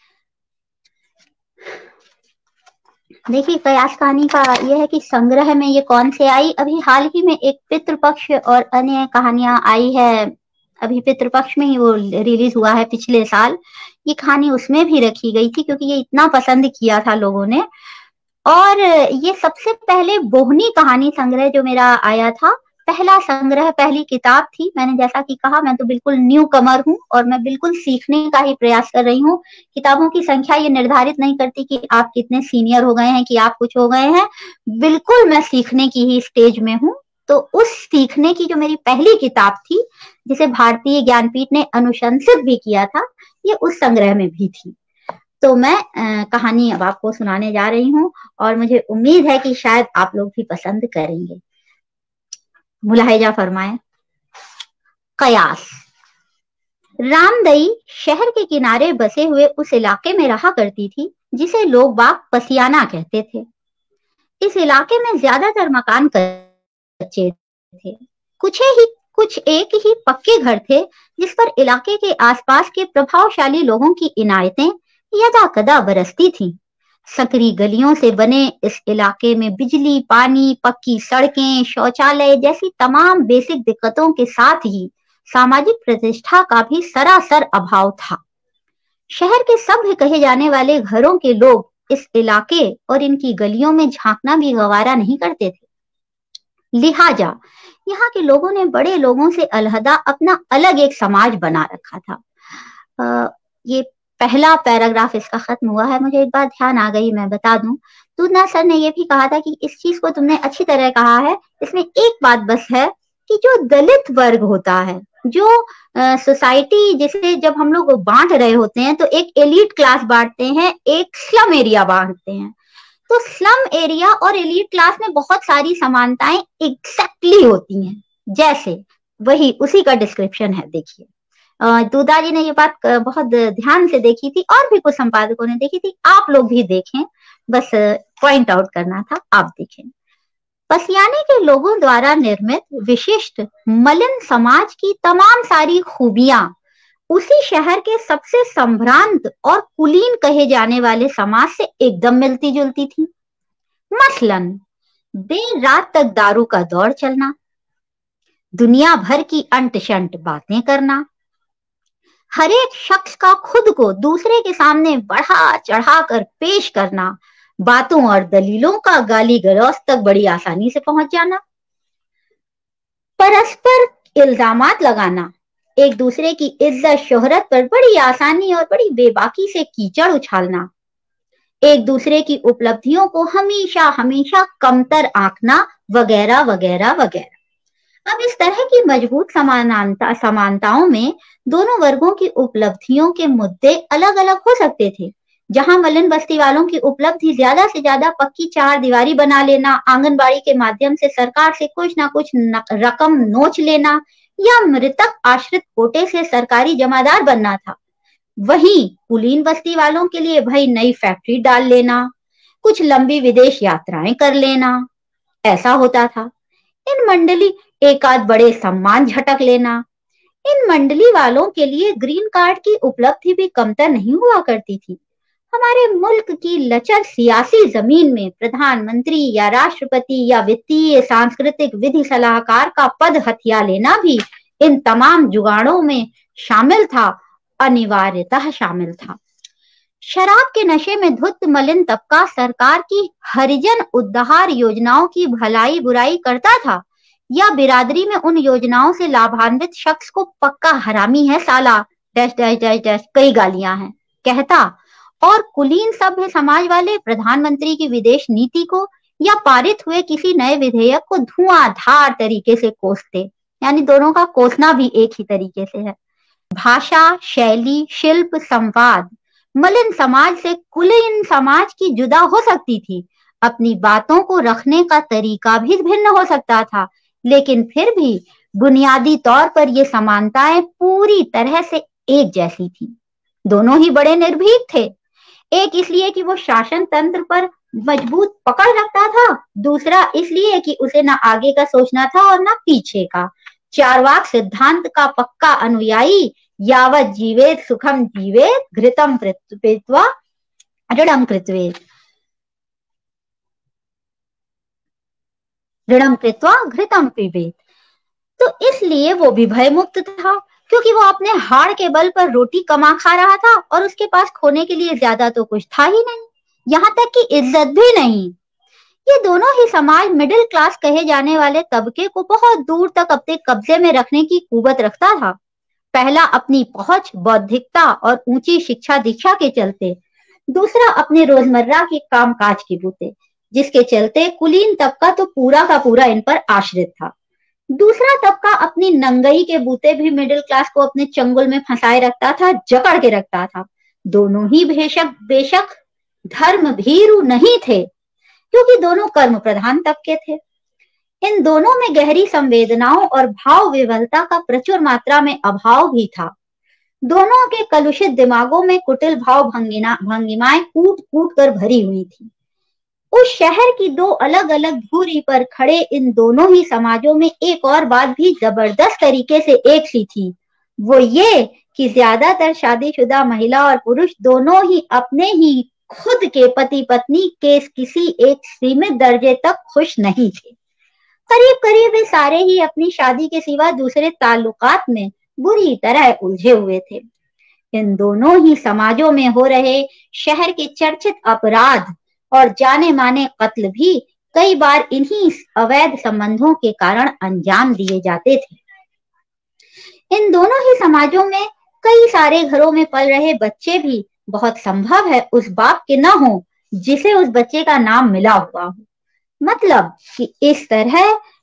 देखिए कयास कहानी का यह है कि संग्रह में ये कौन से आई, अभी हाल ही में एक पितृपक्ष और अन्य कहानियां आई है, अभी पितृपक्ष में ही वो रिलीज हुआ है पिछले साल। ये कहानी उसमें भी रखी गई थी क्योंकि ये इतना पसंद किया था लोगों ने। और ये सबसे पहले बोहनी कहानी संग्रह जो मेरा आया था, पहला संग्रह, पहली किताब थी। मैंने जैसा कि कहा मैं तो बिल्कुल न्यू कमर हूँ और मैं बिल्कुल सीखने का ही प्रयास कर रही हूँ। किताबों की संख्या ये निर्धारित नहीं करती कि आप कितने सीनियर हो गए हैं, कि आप कुछ हो गए हैं। बिल्कुल मैं सीखने की ही स्टेज में हूँ। तो उस सीखने की जो मेरी पहली किताब थी, जिसे भारतीय ज्ञानपीठ ने अनुशंसित भी किया था, ये उस संग्रह में भी थी। तो मैं आ, कहानी अब आपको सुनाने जा रही हूँ और मुझे उम्मीद है कि शायद आप लोग भी पसंद करेंगे। मुलाहिजा फरमाए। कयास। रामदई शहर के किनारे बसे हुए उस इलाके में रहा करती थी जिसे लोग बाग पसियाना कहते थे। इस इलाके में ज्यादातर मकान कच्चे थे, कुछ ही कुछ एक ही पक्के घर थे जिस पर इलाके के आसपास के प्रभावशाली लोगों की इनायतें यदा कदा बरसती थीं। सकरी गलियों से बने इस इलाके में बिजली, पानी, पक्की सड़कें, शौचालय जैसी तमाम बेसिक दिक्कतों के साथ ही सामाजिक प्रतिष्ठा का भी सरासर अभाव था। शहर के सभ्य कहे जाने वाले घरों के लोग इस इलाके और इनकी गलियों में झांकना भी गवारा नहीं करते थे। लिहाजा यहाँ के लोगों ने बड़े लोगों से अलहदा अपना अलग एक समाज बना रखा था। आ, ये पहला पैराग्राफ इसका खत्म हुआ है। मुझे एक बात ध्यान आ गई, मैं बता दूं, दूधनाथ सर ने यह भी कहा था कि इस चीज को तुमने अच्छी तरह कहा है, इसमें एक बात बस है कि जो दलित वर्ग होता है, जो सोसाइटी जिसे जब हम लोग बांट रहे होते हैं तो एक एलीट क्लास बांटते हैं, एक स्लम एरिया बांटते हैं। तो स्लम एरिया और एलीट क्लास में बहुत सारी समानताएं एग्जैक्टली होती हैं। जैसे वही उसी का डिस्क्रिप्शन है, देखिए। दूधा जी ने ये बात बहुत ध्यान से देखी थी और भी कुछ संपादकों ने देखी थी, आप लोग भी देखें, बस पॉइंट आउट करना था, आप देखें। पसियाने के लोगों द्वारा निर्मित विशिष्ट मलिन समाज की तमाम सारी खूबियां उसी शहर के सबसे संभ्रांत और कुलीन कहे जाने वाले समाज से एकदम मिलती जुलती थी। मसलन देर रात तक दारू का दौर चलना, दुनिया भर की अंट शंट बातें करना, हर एक शख्स का खुद को दूसरे के सामने बढ़ा चढ़ा कर पेश करना, बातों और दलीलों का गाली गलौज तक बड़ी आसानी से पहुंच जाना, परस्पर इल्जामात लगाना, एक दूसरे की इज्जत शोहरत पर बड़ी आसानी और बड़ी बेबाकी से कीचड़ उछालना, एक दूसरे की उपलब्धियों को हमेशा हमेशा कमतर आंकना, वगैरह वगैरह वगैरह। अब इस तरह की मजबूत समानता समानताओं में दोनों वर्गों की उपलब्धियों के मुद्दे अलग अलग हो सकते थे। जहां मलिन बस्ती वालों की उपलब्धि ज्यादा से ज्यादा पक्की चार दीवारी बना लेना, आंगनबाड़ी के माध्यम से सरकार से कुछ ना कुछ रकम नोच लेना या मृतक आश्रित कोटे से सरकारी जमादार बनना था, वहीं कुलीन बस्ती वालों के लिए भाई नई फैक्ट्री डाल लेना, कुछ लंबी विदेश यात्राएं कर लेना, ऐसा होता था। इन मंडली एक आध बड़े सम्मान झटक लेना, इन मंडली वालों के लिए ग्रीन कार्ड की उपलब्धि भी कमतर नहीं हुआ करती थी। हमारे मुल्क की लचर सियासी जमीन में प्रधानमंत्री या राष्ट्रपति या वित्तीय सांस्कृतिक विधि सलाहकार का पद हथिया लेना भी इन तमाम जुगाड़ों में शामिल था, अनिवार्यतः शामिल था। शराब के नशे में धुत मलिन तबका सरकार की हरिजन उद्धार योजनाओं की भलाई बुराई करता था या बिरादरी में उन योजनाओं से लाभान्वित शख्स को पक्का हरामी है साला डैश डैश डैश डैश कई गालियां हैं कहता, और कुलीन सभ्य समाज वाले प्रधानमंत्री की विदेश नीति को या पारित हुए किसी नए विधेयक को धुआंधार तरीके से कोसते, यानी दोनों का कोसना भी एक ही तरीके से है। भाषा, शैली, शिल्प, संवाद मलिन समाज से कुलीन समाज की जुदा हो सकती थी, अपनी बातों को रखने का तरीका भी भिन्न हो सकता था, लेकिन फिर भी बुनियादी तौर पर ये समानताएं पूरी तरह से एक जैसी थी। दोनों ही बड़े निर्भीक थे, एक इसलिए कि वो शासन तंत्र पर मजबूत पकड़ रखता था, दूसरा इसलिए कि उसे ना आगे का सोचना था और ना पीछे का। चार्वाक सिद्धांत का पक्का अनुयायी, यावत जीवेत सुखम जीवेत घृतम पीत्वा ऋणम कृत्वेत ऋणम कृत्वा घृतम पीबेत। तो इसलिए वो भी भयमुक्त था, क्योंकि वो अपने हाड़ के बल पर रोटी कमा खा रहा था और उसके पास खोने के लिए ज्यादा तो कुछ था ही नहीं, यहाँ तक कि इज्जत भी नहीं। ये दोनों ही समाज मिडिल क्लास कहे जाने वाले तबके को बहुत दूर तक अपने कब्जे में रखने की कुवत रखता था। पहला अपनी पहुंच, बौद्धिकता और ऊंची शिक्षा दीक्षा के चलते, दूसरा अपने रोजमर्रा के कामकाज के बूते, जिसके चलते कुलीन तबका तो पूरा का पूरा इन पर आश्रित था। दूसरा तबका अपनी नंगई के बूते भी मिडिल क्लास को अपने चंगुल में फंसाए रखता था, जकड़ के रखता था। दोनों ही बेशक बेशक धर्म भीरु नहीं थे, क्योंकि दोनों कर्म प्रधान तबके थे। इन दोनों में गहरी संवेदनाओं और भाव विवलता का प्रचुर मात्रा में अभाव भी था। दोनों के कलुषित दिमागों में कुटिल भाव भंगिमाएं कूट कूट कर भरी हुई थी। उस शहर की दो अलग अलग धुरी पर खड़े इन दोनों ही समाजों में एक और बात भी जबरदस्त तरीके से एक सी थी, वो ये कि ज्यादातर शादीशुदा महिला और पुरुष दोनों ही अपने ही खुद के पति पत्नी के किसी एक सीमित दर्जे तक खुश नहीं थे। करीब करीब वे सारे ही अपनी शादी के सिवा दूसरे ताल्लुकात में बुरी तरह उलझे हुए थे। इन दोनों ही समाजों में हो रहे शहर के चर्चित अपराध और जाने माने कत्ल भी कई बार इन्हीं अवैध संबंधों के कारण अंजाम दिए जाते थे। इन दोनों ही समाजों में कई सारे घरों में पल रहे बच्चे भी बहुत संभव है उस बाप के न हो जिसे उस बच्चे का नाम मिला हुआ हो। मतलब कि इस तरह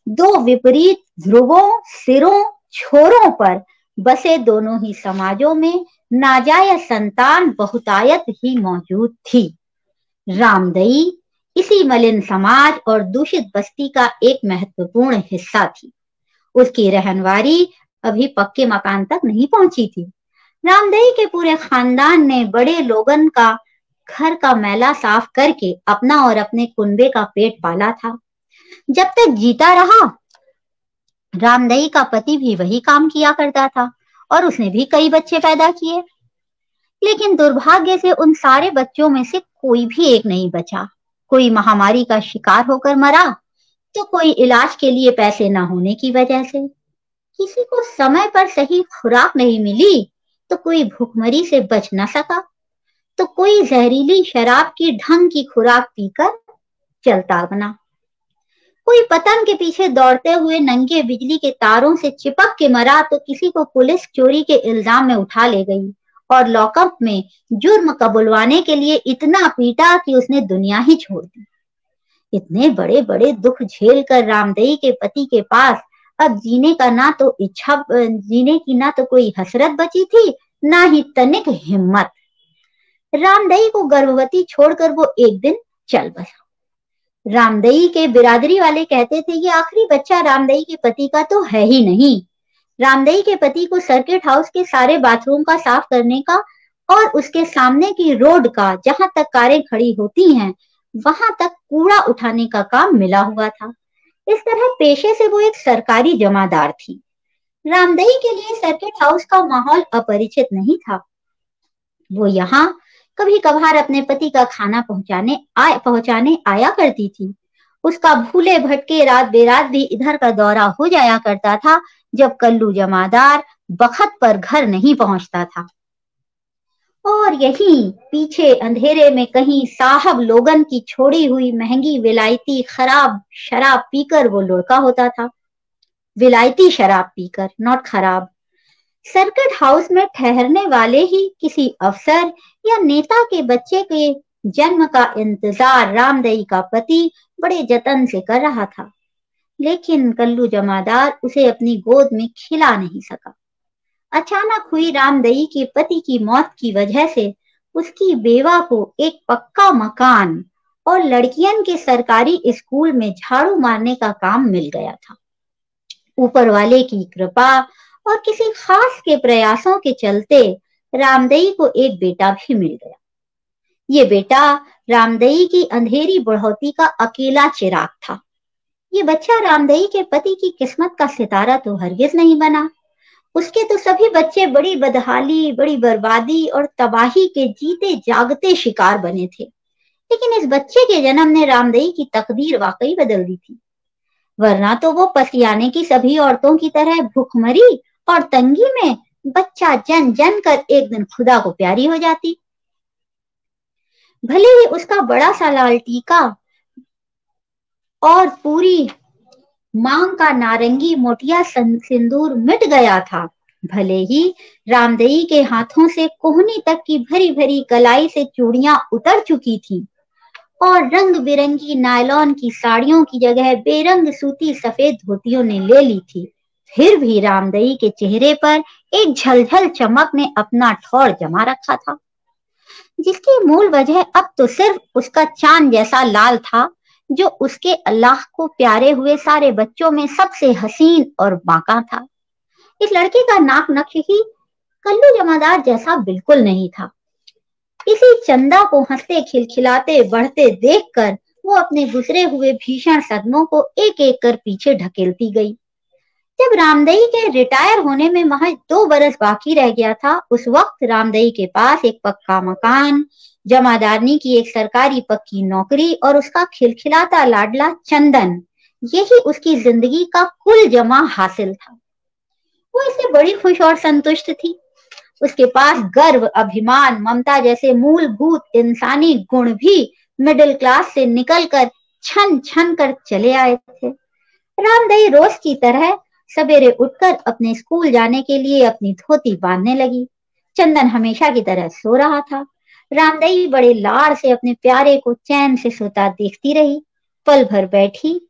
दो विपरीत ध्रुवों, सिरों, छोरों पर बसे दोनों ही समाजों में नाजायज संतान बहुतायत ही मौजूद थी। रामदई इसी मलिन समाज और दूषित बस्ती का एक महत्वपूर्ण हिस्सा थी। उसकी रहनवारी अभी पक्के मकान तक नहीं पहुंची थी। रामदई के पूरे खानदान ने बड़े लोगन का घर का मैला साफ करके अपना और अपने कुनबे का पेट पाला था। जब तक जीता रहा, रामदई का पति भी वही काम किया करता था और उसने भी कई बच्चे पैदा किए। लेकिन दुर्भाग्य से उन सारे बच्चों में से कोई भी एक नहीं बचा। कोई महामारी का शिकार होकर मरा, तो कोई इलाज के लिए पैसे न होने की वजह से, किसी को समय पर सही खुराक नहीं मिली, तो कोई भूखमरी से बच न सका, तो कोई जहरीली शराब की ढंग की खुराक पीकर चलता बना। कोई पतंग के पीछे दौड़ते हुए नंगे बिजली के तारों से चिपक के मरा, तो किसी को पुलिस चोरी के इल्जाम में उठा ले गई और लॉकअप में जुर्म कबुलवाने के लिए इतना पीटा कि उसने दुनिया ही छोड़ दी। इतने बड़े बड़े दुख झेल कर रामदई के पति के पास अब जीने का ना तो इच्छा जीने की ना तो कोई हसरत बची थी, ना ही तनिक हिम्मत। रामदई को गर्भवती छोड़कर वो एक दिन चल बसा। रामदई के बिरादरी वाले कहते थे ये आखिरी बच्चा रामदई के पति का तो है ही नहीं। रामदई के पति को सर्किट हाउस के सारे बाथरूम का साफ करने का और उसके सामने की रोड का, जहां तक कारें खड़ी होती हैं, वहां तक कूड़ा उठाने का काम मिला हुआ था। इस तरह पेशे से वो एक सरकारी जमादार थी। रामदई के लिए सर्किट हाउस का माहौल अपरिचित नहीं था। वो यहाँ कभी कभार अपने पति का खाना पहुंचाने आए पहुंचाने आया करती थी। उसका भूले भटके रात बेरात भी इधर का दौरा हो जाया करता था, जब कल्लू जमादार बखत पर घर नहीं पहुंचता था। और यहीं पीछे अंधेरे में कहीं साहब लोगन की छोड़ी हुई महंगी विलायती खराब शराब पीकर वो लुढ़का होता था। विलायती शराब पीकर, नॉट खराब। सर्किट हाउस में ठहरने वाले ही किसी अफसर या नेता के बच्चे के जन्म का इंतजार रामदई का पति बड़े जतन से कर रहा था, लेकिन कल्लू जमादार उसे अपनी गोद में खिला नहीं सका। अचानक हुई रामदई के पति की मौत की वजह से उसकी बेवा को एक पक्का मकान और लड़कियन के सरकारी स्कूल में झाड़ू मारने का काम मिल गया था। ऊपर वाले की कृपा और किसी खास के प्रयासों के चलते रामदई को एक बेटा भी मिल गया। ये बेटा रामदई की अंधेरी बुढ़ौती का अकेला चिराग था। ये बच्चा रामदई के पति की किस्मत का सितारा तो हरगिज नहीं बना। उसके तो सभी बच्चे बड़ी बदहाली, बड़ी बर्बादी और तबाही के जीते जागते शिकार बने थे। लेकिन इस बच्चे के जन्म ने रामदई की तकदीर वाकई बदल दी थी। वरना तो वो पसियाने की सभी औरतों की तरह भूखमरी और तंगी में बच्चा जन जन कर एक दिन खुदा को प्यारी हो जाती। भले ही उसका बड़ा सा लाल टीका और पूरी मांग का नारंगी मोटिया सिंदूर मिट गया था, भले ही रामदई के हाथों से कोहनी तक की भरी भरी कलाई से चूड़ियां उतर चुकी थी और रंग बिरंगी नायलॉन की साड़ियों की जगह बेरंग सूती सफेद धोतियों ने ले ली थी, फिर भी रामदई के चेहरे पर एक झलझल चमक ने अपना ठौर जमा रखा था, जिसकी मूल वजह अब तो सिर्फ उसका चांद जैसा लाल था, जो उसके अल्लाह को प्यारे हुए सारे बच्चों में सबसे हसीन और बांका था। इस लड़के का नाक नक्श ही कल्लू जमादार जैसा बिल्कुल नहीं था। इसी चंदा को हंसते खिलखिलाते बढ़ते देखकर वो अपने गुजरे हुए भीषण सदमों को एक एक कर पीछे ढकेलती गई। जब रामदई के रिटायर होने में महज दो बरस बाकी रह गया था, उस वक्त रामदई के पास एक पक्का मकान, जमादारनी की एक सरकारी पक्की नौकरी और उसका खिलखिलाता लाडला चंदन, यही उसकी जिंदगी का कुल जमा हासिल था। वो इससे बड़ी खुश और संतुष्ट थी। उसके पास गर्व, अभिमान, ममता जैसे मूलभूत इंसानी गुण भी मिडिल क्लास से निकलकर छन छन कर चले आए थे। रामदई रोज की तरह सवेरे उठकर अपने स्कूल जाने के लिए अपनी धोती बांधने लगी। चंदन हमेशा की तरह सो रहा था। रामदई बड़े लाड़ से अपने प्यारे को चैन से सोता देखती रही। पल भर बैठी,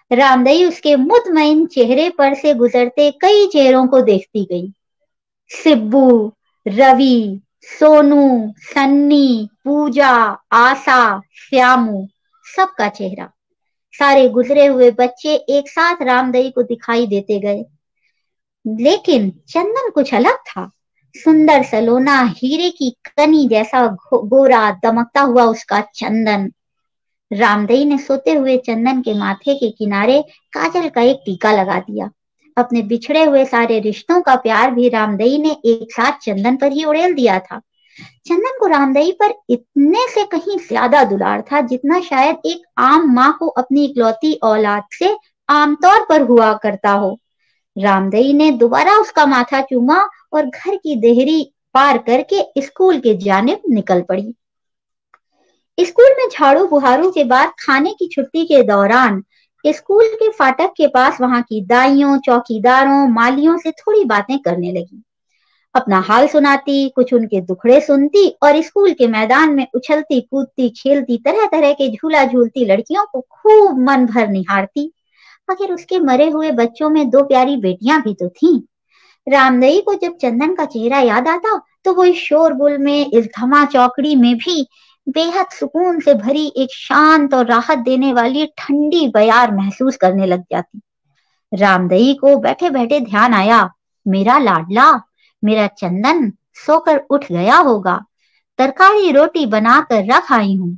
रामदई उसके मुतमईन चेहरे पर से गुजरते कई चेहरों को देखती गई। सिब्बू, रवि, सोनू, सन्नी, पूजा, आशा, श्यामू, सबका चेहरा, सारे गुजरे हुए बच्चे एक साथ रामदई को दिखाई देते गए। लेकिन चंदन कुछ अलग था। सुंदर सलोना हीरे की कनी जैसा गोरा दमकता हुआ उसका चंदन। रामदई ने सोते हुए चंदन के माथे के किनारे काजल का एक टीका लगा दिया। अपने बिछड़े हुए सारे रिश्तों का प्यार भी रामदई ने एक साथ चंदन पर ही उड़ेल दिया था। चंदन को रामदई पर इतने से कहीं ज्यादा दुलार था जितना शायद एक आम माँ को अपनी इकलौती औलाद से आमतौर पर हुआ करता हो। रामदई ने दोबारा उसका माथा चूमा और घर की देहरी पार करके स्कूल के जानिब निकल पड़ी। स्कूल में झाड़ू बुहारू के बाद खाने की छुट्टी के दौरान स्कूल के फाटक के पास वहां की दाइयों, चौकीदारों, मालियों से थोड़ी बातें करने लगी। अपना हाल सुनाती, कुछ उनके दुखड़े सुनती और स्कूल के मैदान में उछलती कूदती खेलती तरह तरह के झूला झूलती लड़कियों को खूब मन भर निहारती। आखिर उसके मरे हुए बच्चों में दो प्यारी बेटियां भी तो थीं। रामदई को जब चंदन का चेहरा याद आता तो वो इस शोरगुल में, इस धमा चौकड़ी में भी बेहद सुकून से भरी एक शांत और राहत देने वाली ठंडी बयार महसूस करने लग जाती। रामदई को बैठे बैठे ध्यान आया, मेरा लाडला, मेरा चंदन सोकर उठ गया होगा। तरकारी रोटी बनाकर रख आई हूं।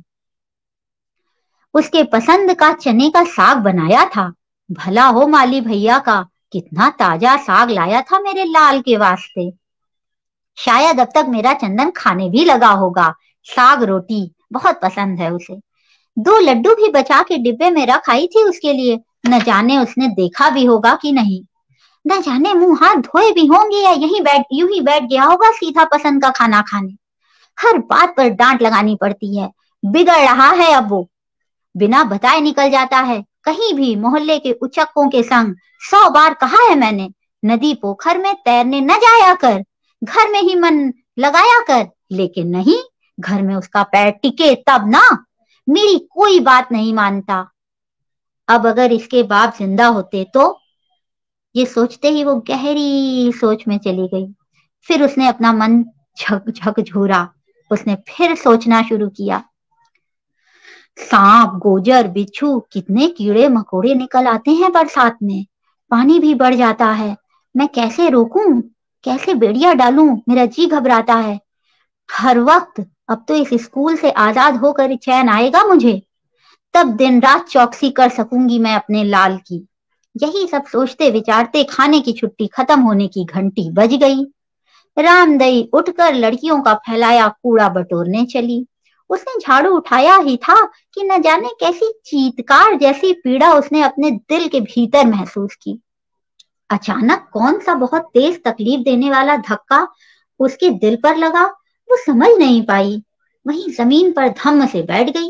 उसके पसंद का चने का साग बनाया था। भला हो माली भैया का, कितना ताजा साग लाया था मेरे लाल के वास्ते। शायद अब तक मेरा चंदन खाने भी लगा होगा। साग रोटी बहुत पसंद है उसे। दो लड्डू भी बचा के डिब्बे में रख आई थी उसके लिए। न जाने उसने देखा भी होगा कि नहीं। न जाने मुंह हाथ धोए भी होंगे या यहीं बैठ यूं ही बैठ गया होगा सीधा पसंद का खाना खाने। हर बात पर डांट लगानी पड़ती है। बिगड़ रहा है अब वो। बिना बताए निकल जाता है कहीं भी। मोहल्ले के उचक्कों के संग सौ बार कहा है मैंने, नदी पोखर में तैरने न जाया कर, घर में ही मन लगाया कर। लेकिन नहीं, घर में उसका पैर टिके तब ना। मेरी कोई बात नहीं मानता। अब अगर इसके बाप जिंदा होते तो। ये सोचते ही वो गहरी सोच में चली गई। फिर उसने अपना मन झक झक झूरा। उसने फिर सोचना शुरू किया। सांप, गोजर, बिच्छू, कितने कीड़े मकोड़े निकल आते हैं बरसात में। पानी भी बढ़ जाता है। मैं कैसे रोकूं, कैसे बेड़िया डालूं, मेरा जी घबराता है हर वक्त। अब तो इस स्कूल से आजाद होकर चैन आएगा मुझे, तब दिन रात चौकसी कर सकूंगी मैं अपने लाल की। यही सब सोचते विचारते खाने की छुट्टी खत्म होने की घंटी बज गई। रामदई उठकर लड़कियों का फैलाया कूड़ा बटोरने चली। उसने झाड़ू उठाया ही था कि न जाने कैसी चीत्कार जैसी पीड़ा उसने अपने दिल के भीतर महसूस की। अचानक कौन सा बहुत तेज तकलीफ देने वाला धक्का उसके दिल पर लगा, वो समझ नहीं पाई। वहीं जमीन पर धम्म से बैठ गई।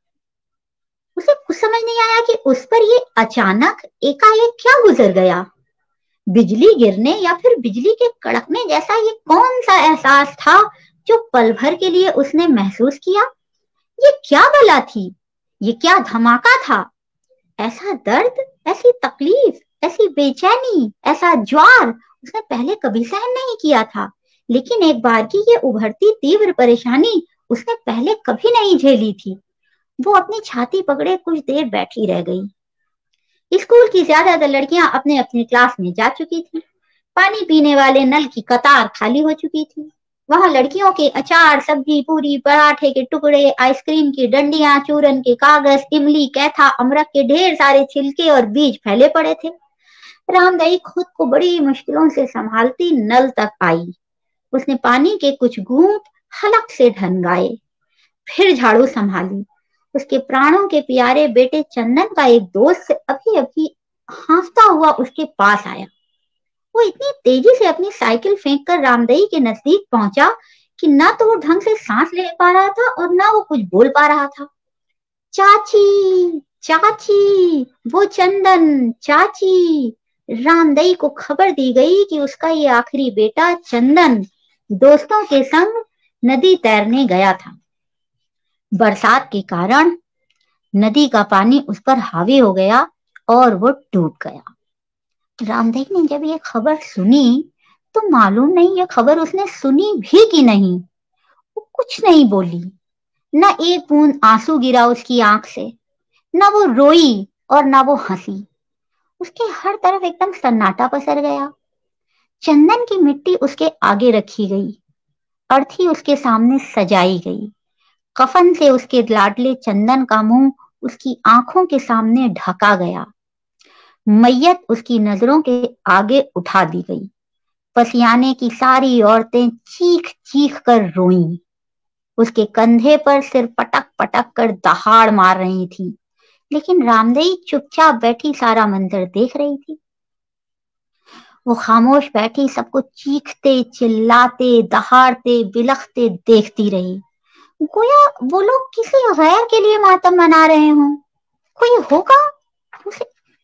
उसे कुछ समझ नहीं आया कि उस पर ये अचानक एकाएक क्या गुजर गया। बिजली गिरने या फिर बिजली के कड़कने जैसा ये कौन सा एहसास था जो पल भर के लिए उसने महसूस किया। ये क्या बला थी, ये क्या धमाका था। ऐसा दर्द, ऐसी तकलीफ, ऐसी बेचैनी, ऐसा ज्वार उसने पहले कभी सहन नहीं किया था। लेकिन एक बार की ये उभरती तीव्र परेशानी उसने पहले कभी नहीं झेली थी। वो अपनी छाती पकड़े कुछ देर बैठी रह गई। स्कूल की ज्यादातर लड़कियां अपने अपने क्लास में जा चुकी थी। पानी पीने वाले नल की कतार खाली हो चुकी थी। वहां लड़कियों के अचार, सब्जी, पूरी, पराठे के टुकड़े, आइसक्रीम की डंडियां, चूरन के कागज, इमली, कैथा, अमरक के ढेर सारे छिलके और बीज फैले पड़े थे। रामदई खुद को बड़ी मुश्किलों से संभालती नल तक आई। उसने पानी के कुछ घूंट हलक से ढनगाए, फिर झाड़ू संभाली। उसके प्राणों के प्यारे बेटे चंदन का एक दोस्त अभी अभी हांफता हुआ उसके पास आया। वो इतनी तेजी से अपनी साइकिल फेंककर रामदई के नजदीक पहुंचा कि ना तो वो ढंग से सांस ले पा रहा था और ना वो कुछ बोल पा रहा था। चाची, चाची, वो चंदन, चाची। रामदई को खबर दी गई कि उसका ये आखिरी बेटा चंदन दोस्तों के संग नदी तैरने गया था। बरसात के कारण नदी का पानी उस पर हावी हो गया और वो डूब गया। रामदई ने जब ये खबर सुनी तो मालूम नहीं ये खबर उसने सुनी भी कि नहीं, वो कुछ नहीं बोली, न एक बूंद आंसू गिरा उसकी आंख से, न वो रोई और न वो हंसी। उसके हर तरफ एकदम सन्नाटा पसर गया। चंदन की मिट्टी उसके आगे रखी गई, अर्थी उसके सामने सजाई गई, कफन से उसके लाडले चंदन का मुंह उसकी आंखों के सामने ढका गया, मैयत उसकी नजरों के आगे उठा दी गई। पसियाने की सारी औरतें चीख चीख कर रोईं, उसके कंधे पर सिर पटक पटक कर दहाड़ मार रही थी, लेकिन रामदई चुपचाप बैठी सारा मंजर देख रही थी। वो खामोश बैठी सबको चीखते चिल्लाते दहाड़ते बिलखते देखती रही, गोया वो लोग किसी गैर के लिए मातम मना रहे हों। कोई होगा उसे।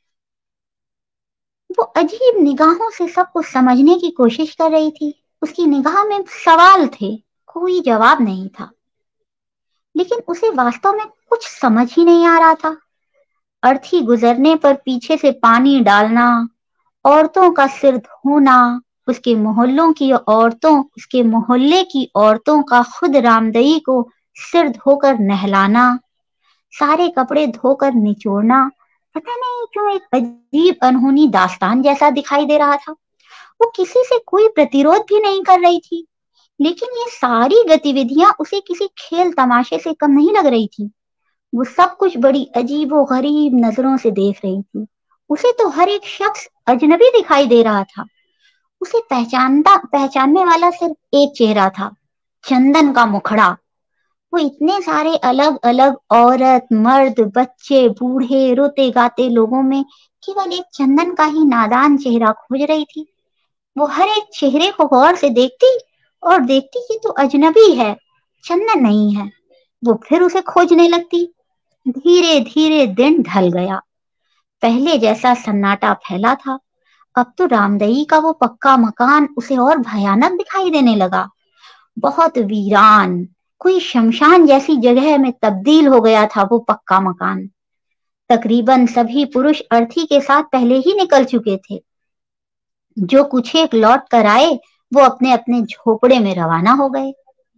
वो अजीब निगाहों से सबको समझने की कोशिश कर रही थी। उसकी निगाह में सवाल थे, कोई जवाब नहीं था, लेकिन उसे वास्तव में कुछ समझ ही नहीं आ रहा था। अर्थी गुजरने पर पीछे से पानी डालना, औरतों का सिर धोना, उसके मोहल्लों की औरतों उसके मोहल्ले की औरतों का खुद रामदई को सिर धोकर नहलाना, सारे कपड़े धोकर निचोड़ना, पता नहीं क्यों एक अजीब अनहोनी दास्तान जैसा दिखाई दे रहा था। वो किसी से कोई प्रतिरोध भी नहीं कर रही थी, लेकिन ये सारी गतिविधियां उसे किसी खेल तमाशे से कम नहीं लग रही थी। वो सब कुछ बड़ी अजीब व गरीब नजरों से देख रही थी। उसे तो हर एक शख्स अजनबी दिखाई दे रहा था। उसे पहचानता पहचानने वाला सिर्फ एक चेहरा था, चंदन का मुखड़ा। वो इतने सारे अलग अलग औरत मर्द बच्चे बूढ़े रोते गाते लोगों में केवल एक चंदन का ही नादान चेहरा खोज रही थी। वो हर एक चेहरे को गौर से देखती और देखती कि तो अजनबी है, चंदन नहीं है। वो फिर उसे खोजने लगती। धीरे धीरे दिन ढल गया। पहले जैसा सन्नाटा फैला था, अब तो रामदई का वो पक्का मकान उसे और भयानक दिखाई देने लगा। बहुत वीरान, कोई शमशान जैसी जगह में तब्दील हो गया था वो पक्का मकान। तकरीबन सभी पुरुष अर्थी के साथ पहले ही निकल चुके थे। जो कुछ एक लौट कर आए वो अपने अपने झोपड़े में रवाना हो गए।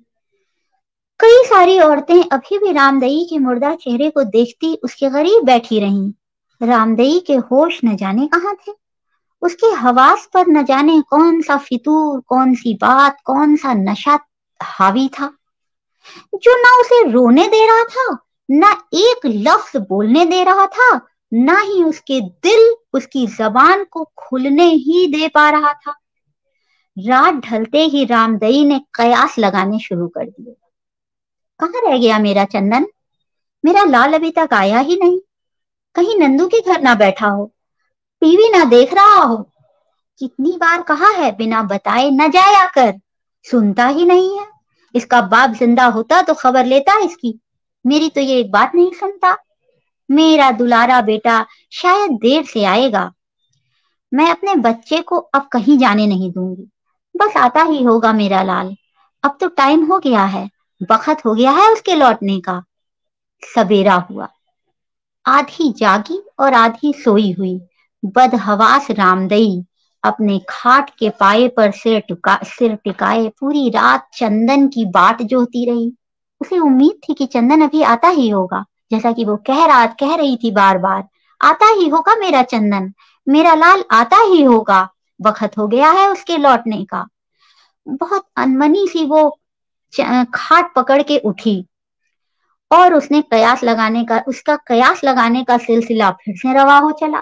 कई सारी औरतें अभी भी रामदई के मुर्दा चेहरे को देखती उसके करीब बैठी रहीं। रामदई के होश न जाने कहाँ थे। उसके हवास पर न जाने कौन सा फितूर, कौन सी बात, कौन सा नशा हावी था, जो ना उसे रोने दे रहा था, ना एक लफ्ज बोलने दे रहा था, ना ही उसके दिल उसकी जबान को खुलने ही दे पा रहा था। रात ढलते ही रामदई ने कयास लगाने शुरू कर दिए। कहाँ रह गया मेरा चंदन? मेरा लाल अभी तक आया ही नहीं। कहीं नंदू के घर ना बैठा हो, टीवी ना देख रहा हो। कितनी बार कहा है बिना बताए न जाया कर, सुनता ही नहीं है। इसका बाप जिंदा होता तो खबर लेता इसकी, मेरी तो ये एक बात नहीं सुनता। मेरा दुलारा बेटा शायद देर से आएगा। मैं अपने बच्चे को अब कहीं जाने नहीं दूंगी, बस आता ही होगा मेरा लाल। अब तो टाइम हो गया है, वक्त हो गया है उसके लौटने का। सवेरा हुआ। आधी जागी और आधी सोई हुई बदहवास रामदई अपने खाट के पाए पर सिर टुका सिर टिकाए पूरी रात चंदन की बाट जोहती रही। उसे उम्मीद थी कि चंदन अभी आता ही होगा, जैसा कि वो कह रहा कह रही थी बार बार, आता ही होगा मेरा चंदन, मेरा लाल आता ही होगा, वक्त हो गया है उसके लौटने का। बहुत अनमनी सी वो खाट पकड़ के उठी और उसने कयास लगाने का उसका कयास लगाने का सिलसिला फिर से रवा हो चला।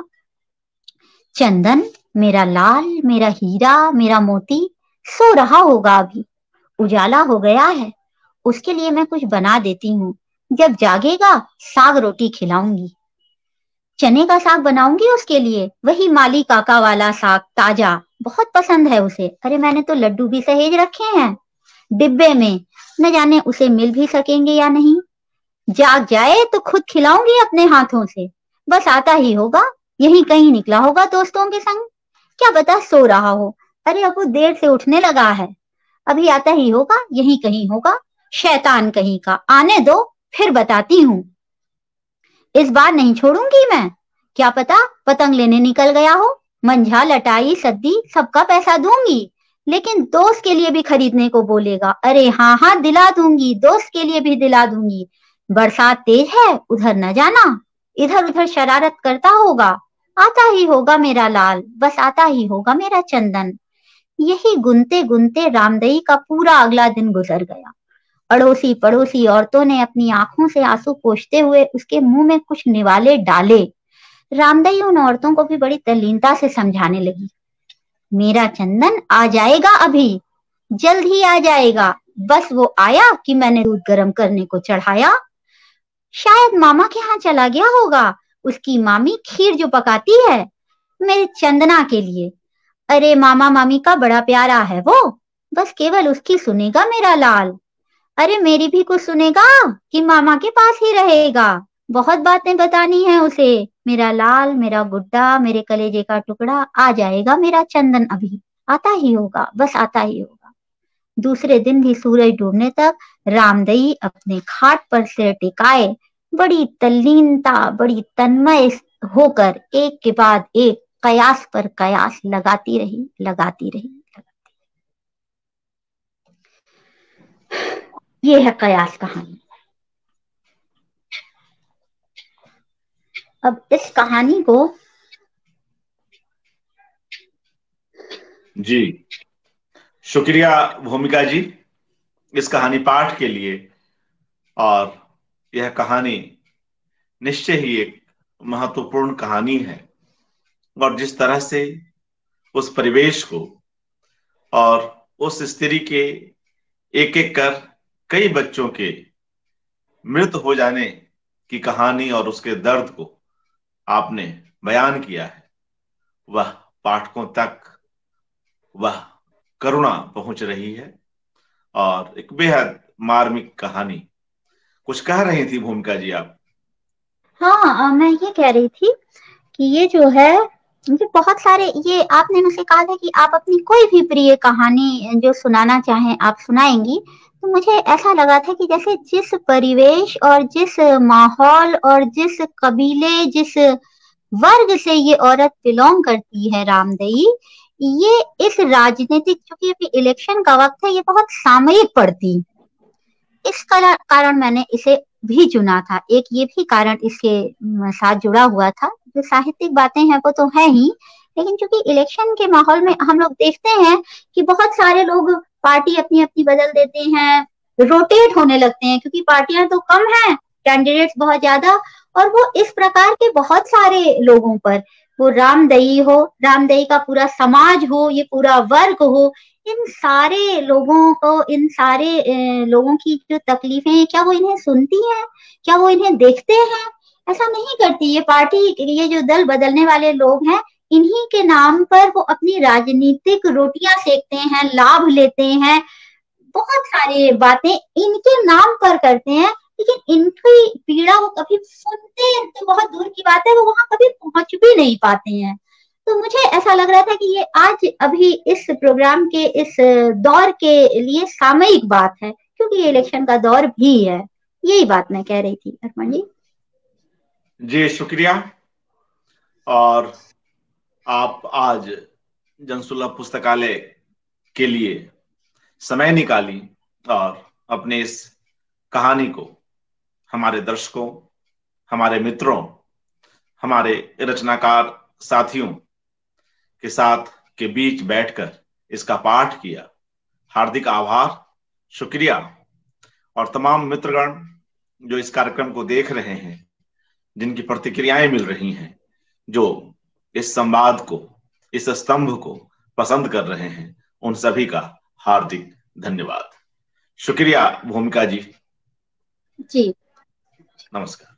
चंदन, मेरा लाल, मेरा हीरा, मेरा मोती सो रहा होगा अभी, उजाला हो गया है। उसके लिए मैं कुछ बना देती हूँ, जब जागेगा साग रोटी खिलाऊंगी। चने का साग बनाऊंगी उसके लिए, वही माली काका वाला साग, ताजा, बहुत पसंद है उसे। अरे मैंने तो लड्डू भी सहेज रखे हैं डिब्बे में, न जाने उसे मिल भी सकेंगे या नहीं। जाग जाए तो खुद खिलाऊंगी अपने हाथों से, बस आता ही होगा, यहीं कहीं निकला होगा दोस्तों के संग, क्या पता सो रहा हो। अरे अब वो देर से उठने लगा है, अभी आता ही होगा, यहीं कहीं होगा। शैतान कहीं का, आने दो फिर बताती हूँ। इस बार नहीं छोड़ूंगी मैं, क्या पता पतंग लेने निकल गया हो। मंझा लटाई सद्दी सबका पैसा दूंगी, लेकिन दोस्त के लिए भी खरीदने को बोलेगा। अरे हाँ हाँ दिला दूंगी, दोस्त के लिए भी दिला दूंगी। बरसात तेज है उधर न जाना, इधर उधर शरारत करता होगा। आता ही होगा मेरा लाल, बस आता ही होगा मेरा चंदन। यही गुनते गुनते रामदई का पूरा अगला दिन गुजर गया। अड़ोसी पड़ोसी औरतों ने अपनी आंखों से आंसू पोंछते हुए उसके मुंह में कुछ निवाले डाले। रामदई उन औरतों को भी बड़ी तल्लीनता से समझाने लगी। मेरा चंदन आ जाएगा, अभी जल्द ही आ जाएगा। बस वो आया कि मैंने दूध गर्म करने को चढ़ाया। शायद मामा के यहाँ चला गया होगा। उसकी मामी खीर जो पकाती है मेरे चंदना के लिए। अरे मामा मामी का बड़ा प्यारा है वो, बस केवल उसकी सुनेगा मेरा लाल। अरे मेरी भी कुछ सुनेगा कि मामा के पास ही रहेगा। बहुत बातें बतानी है उसे। मेरा लाल, मेरा गुड्डा, मेरे कलेजे का टुकड़ा, आ जाएगा मेरा चंदन, अभी आता ही होगा, बस आता ही होगा। दूसरे दिन भी सूरज डूबने तक रामदई अपने खाट पर सिर टिकाए बड़ी तल्लीनता, बड़ी तन्मय होकर एक के बाद एक कयास पर कयास लगाती रही लगाती रही ये है कयास कहानी। अब इस कहानी को जी शुक्रिया भूमिका जी इस कहानी पाठ के लिए। और यह कहानी निश्चय ही एक महत्वपूर्ण कहानी है, और जिस तरह से उस परिवेश को और उस स्त्री के एक एक कर कई बच्चों के मृत हो जाने की कहानी और उसके दर्द को आपने बयान किया है, वह पाठकों तक वह करुणा पहुंच रही है। और एक बेहद मार्मिक कहानी। कुछ कह रही थी भूमिका जी आप? हाँ, मैं ये कह रही थी कि ये जो है, ये बहुत सारे, ये आपने मुझसे कहा था कि आप अपनी कोई भी प्रिय कहानी जो सुनाना चाहें आप सुनाएंगी। तो मुझे ऐसा लगा था कि जैसे जिस परिवेश और जिस माहौल और जिस कबीले, जिस वर्ग से ये औरत बिलोंग करती है रामदई, ये इस राजनीतिक, चूंकि अभी इलेक्शन का वक्त है, ये बहुत सामयिक पड़ती। इस कारण मैंने इसे भी चुना था। एक ये भी कारण इसके साथ जुड़ा हुआ था। जो साहित्यिक बातें हैं वो तो है ही, लेकिन चूंकि इलेक्शन के माहौल में हम लोग देखते हैं कि बहुत सारे लोग पार्टी अपनी अपनी बदल देते हैं, रोटेट होने लगते हैं, क्योंकि पार्टियां तो कम हैं, कैंडिडेट्स बहुत ज्यादा। और वो इस प्रकार के बहुत सारे लोगों पर, वो रामदई हो, रामदई का पूरा समाज हो, ये पूरा वर्ग हो, इन सारे लोगों को, इन सारे लोगों की जो तकलीफें हैं, क्या वो इन्हें सुनती हैं? क्या वो इन्हें देखते हैं? ऐसा नहीं करती ये पार्टी। ये जो दल बदलने वाले लोग हैं, इन्हीं के नाम पर वो अपनी राजनीतिक रोटियां सेकते हैं, लाभ लेते हैं, बहुत सारी बातें इनके नाम पर करते हैं, लेकिन इनकी पीड़ा वो कभी सुनते तो बहुत दूर की बात है, वो वहां कभी पहुंच भी नहीं पाते हैं। तो मुझे ऐसा लग रहा था कि ये आज अभी इस प्रोग्राम के इस दौर के लिए सामयिक बात है, क्योंकि ये इलेक्शन का दौर भी है। यही बात मैं कह रही थी अर्पण जी। जी शुक्रिया। और आप आज जनसुलभ पुस्तकालय के लिए समय निकाली और अपने इस कहानी को हमारे दर्शकों, हमारे मित्रों, हमारे रचनाकार साथियों के साथ के बीच बैठकर इसका पाठ किया। हार्दिक आभार, शुक्रिया। और तमाम मित्रगण जो इस कार्यक्रम को देख रहे हैं, जिनकी प्रतिक्रियाएं मिल रही हैं, जो इस संवाद को, इस स्तंभ को पसंद कर रहे हैं, उन सभी का हार्दिक धन्यवाद। शुक्रिया भूमिका जी। जी नमस्कार।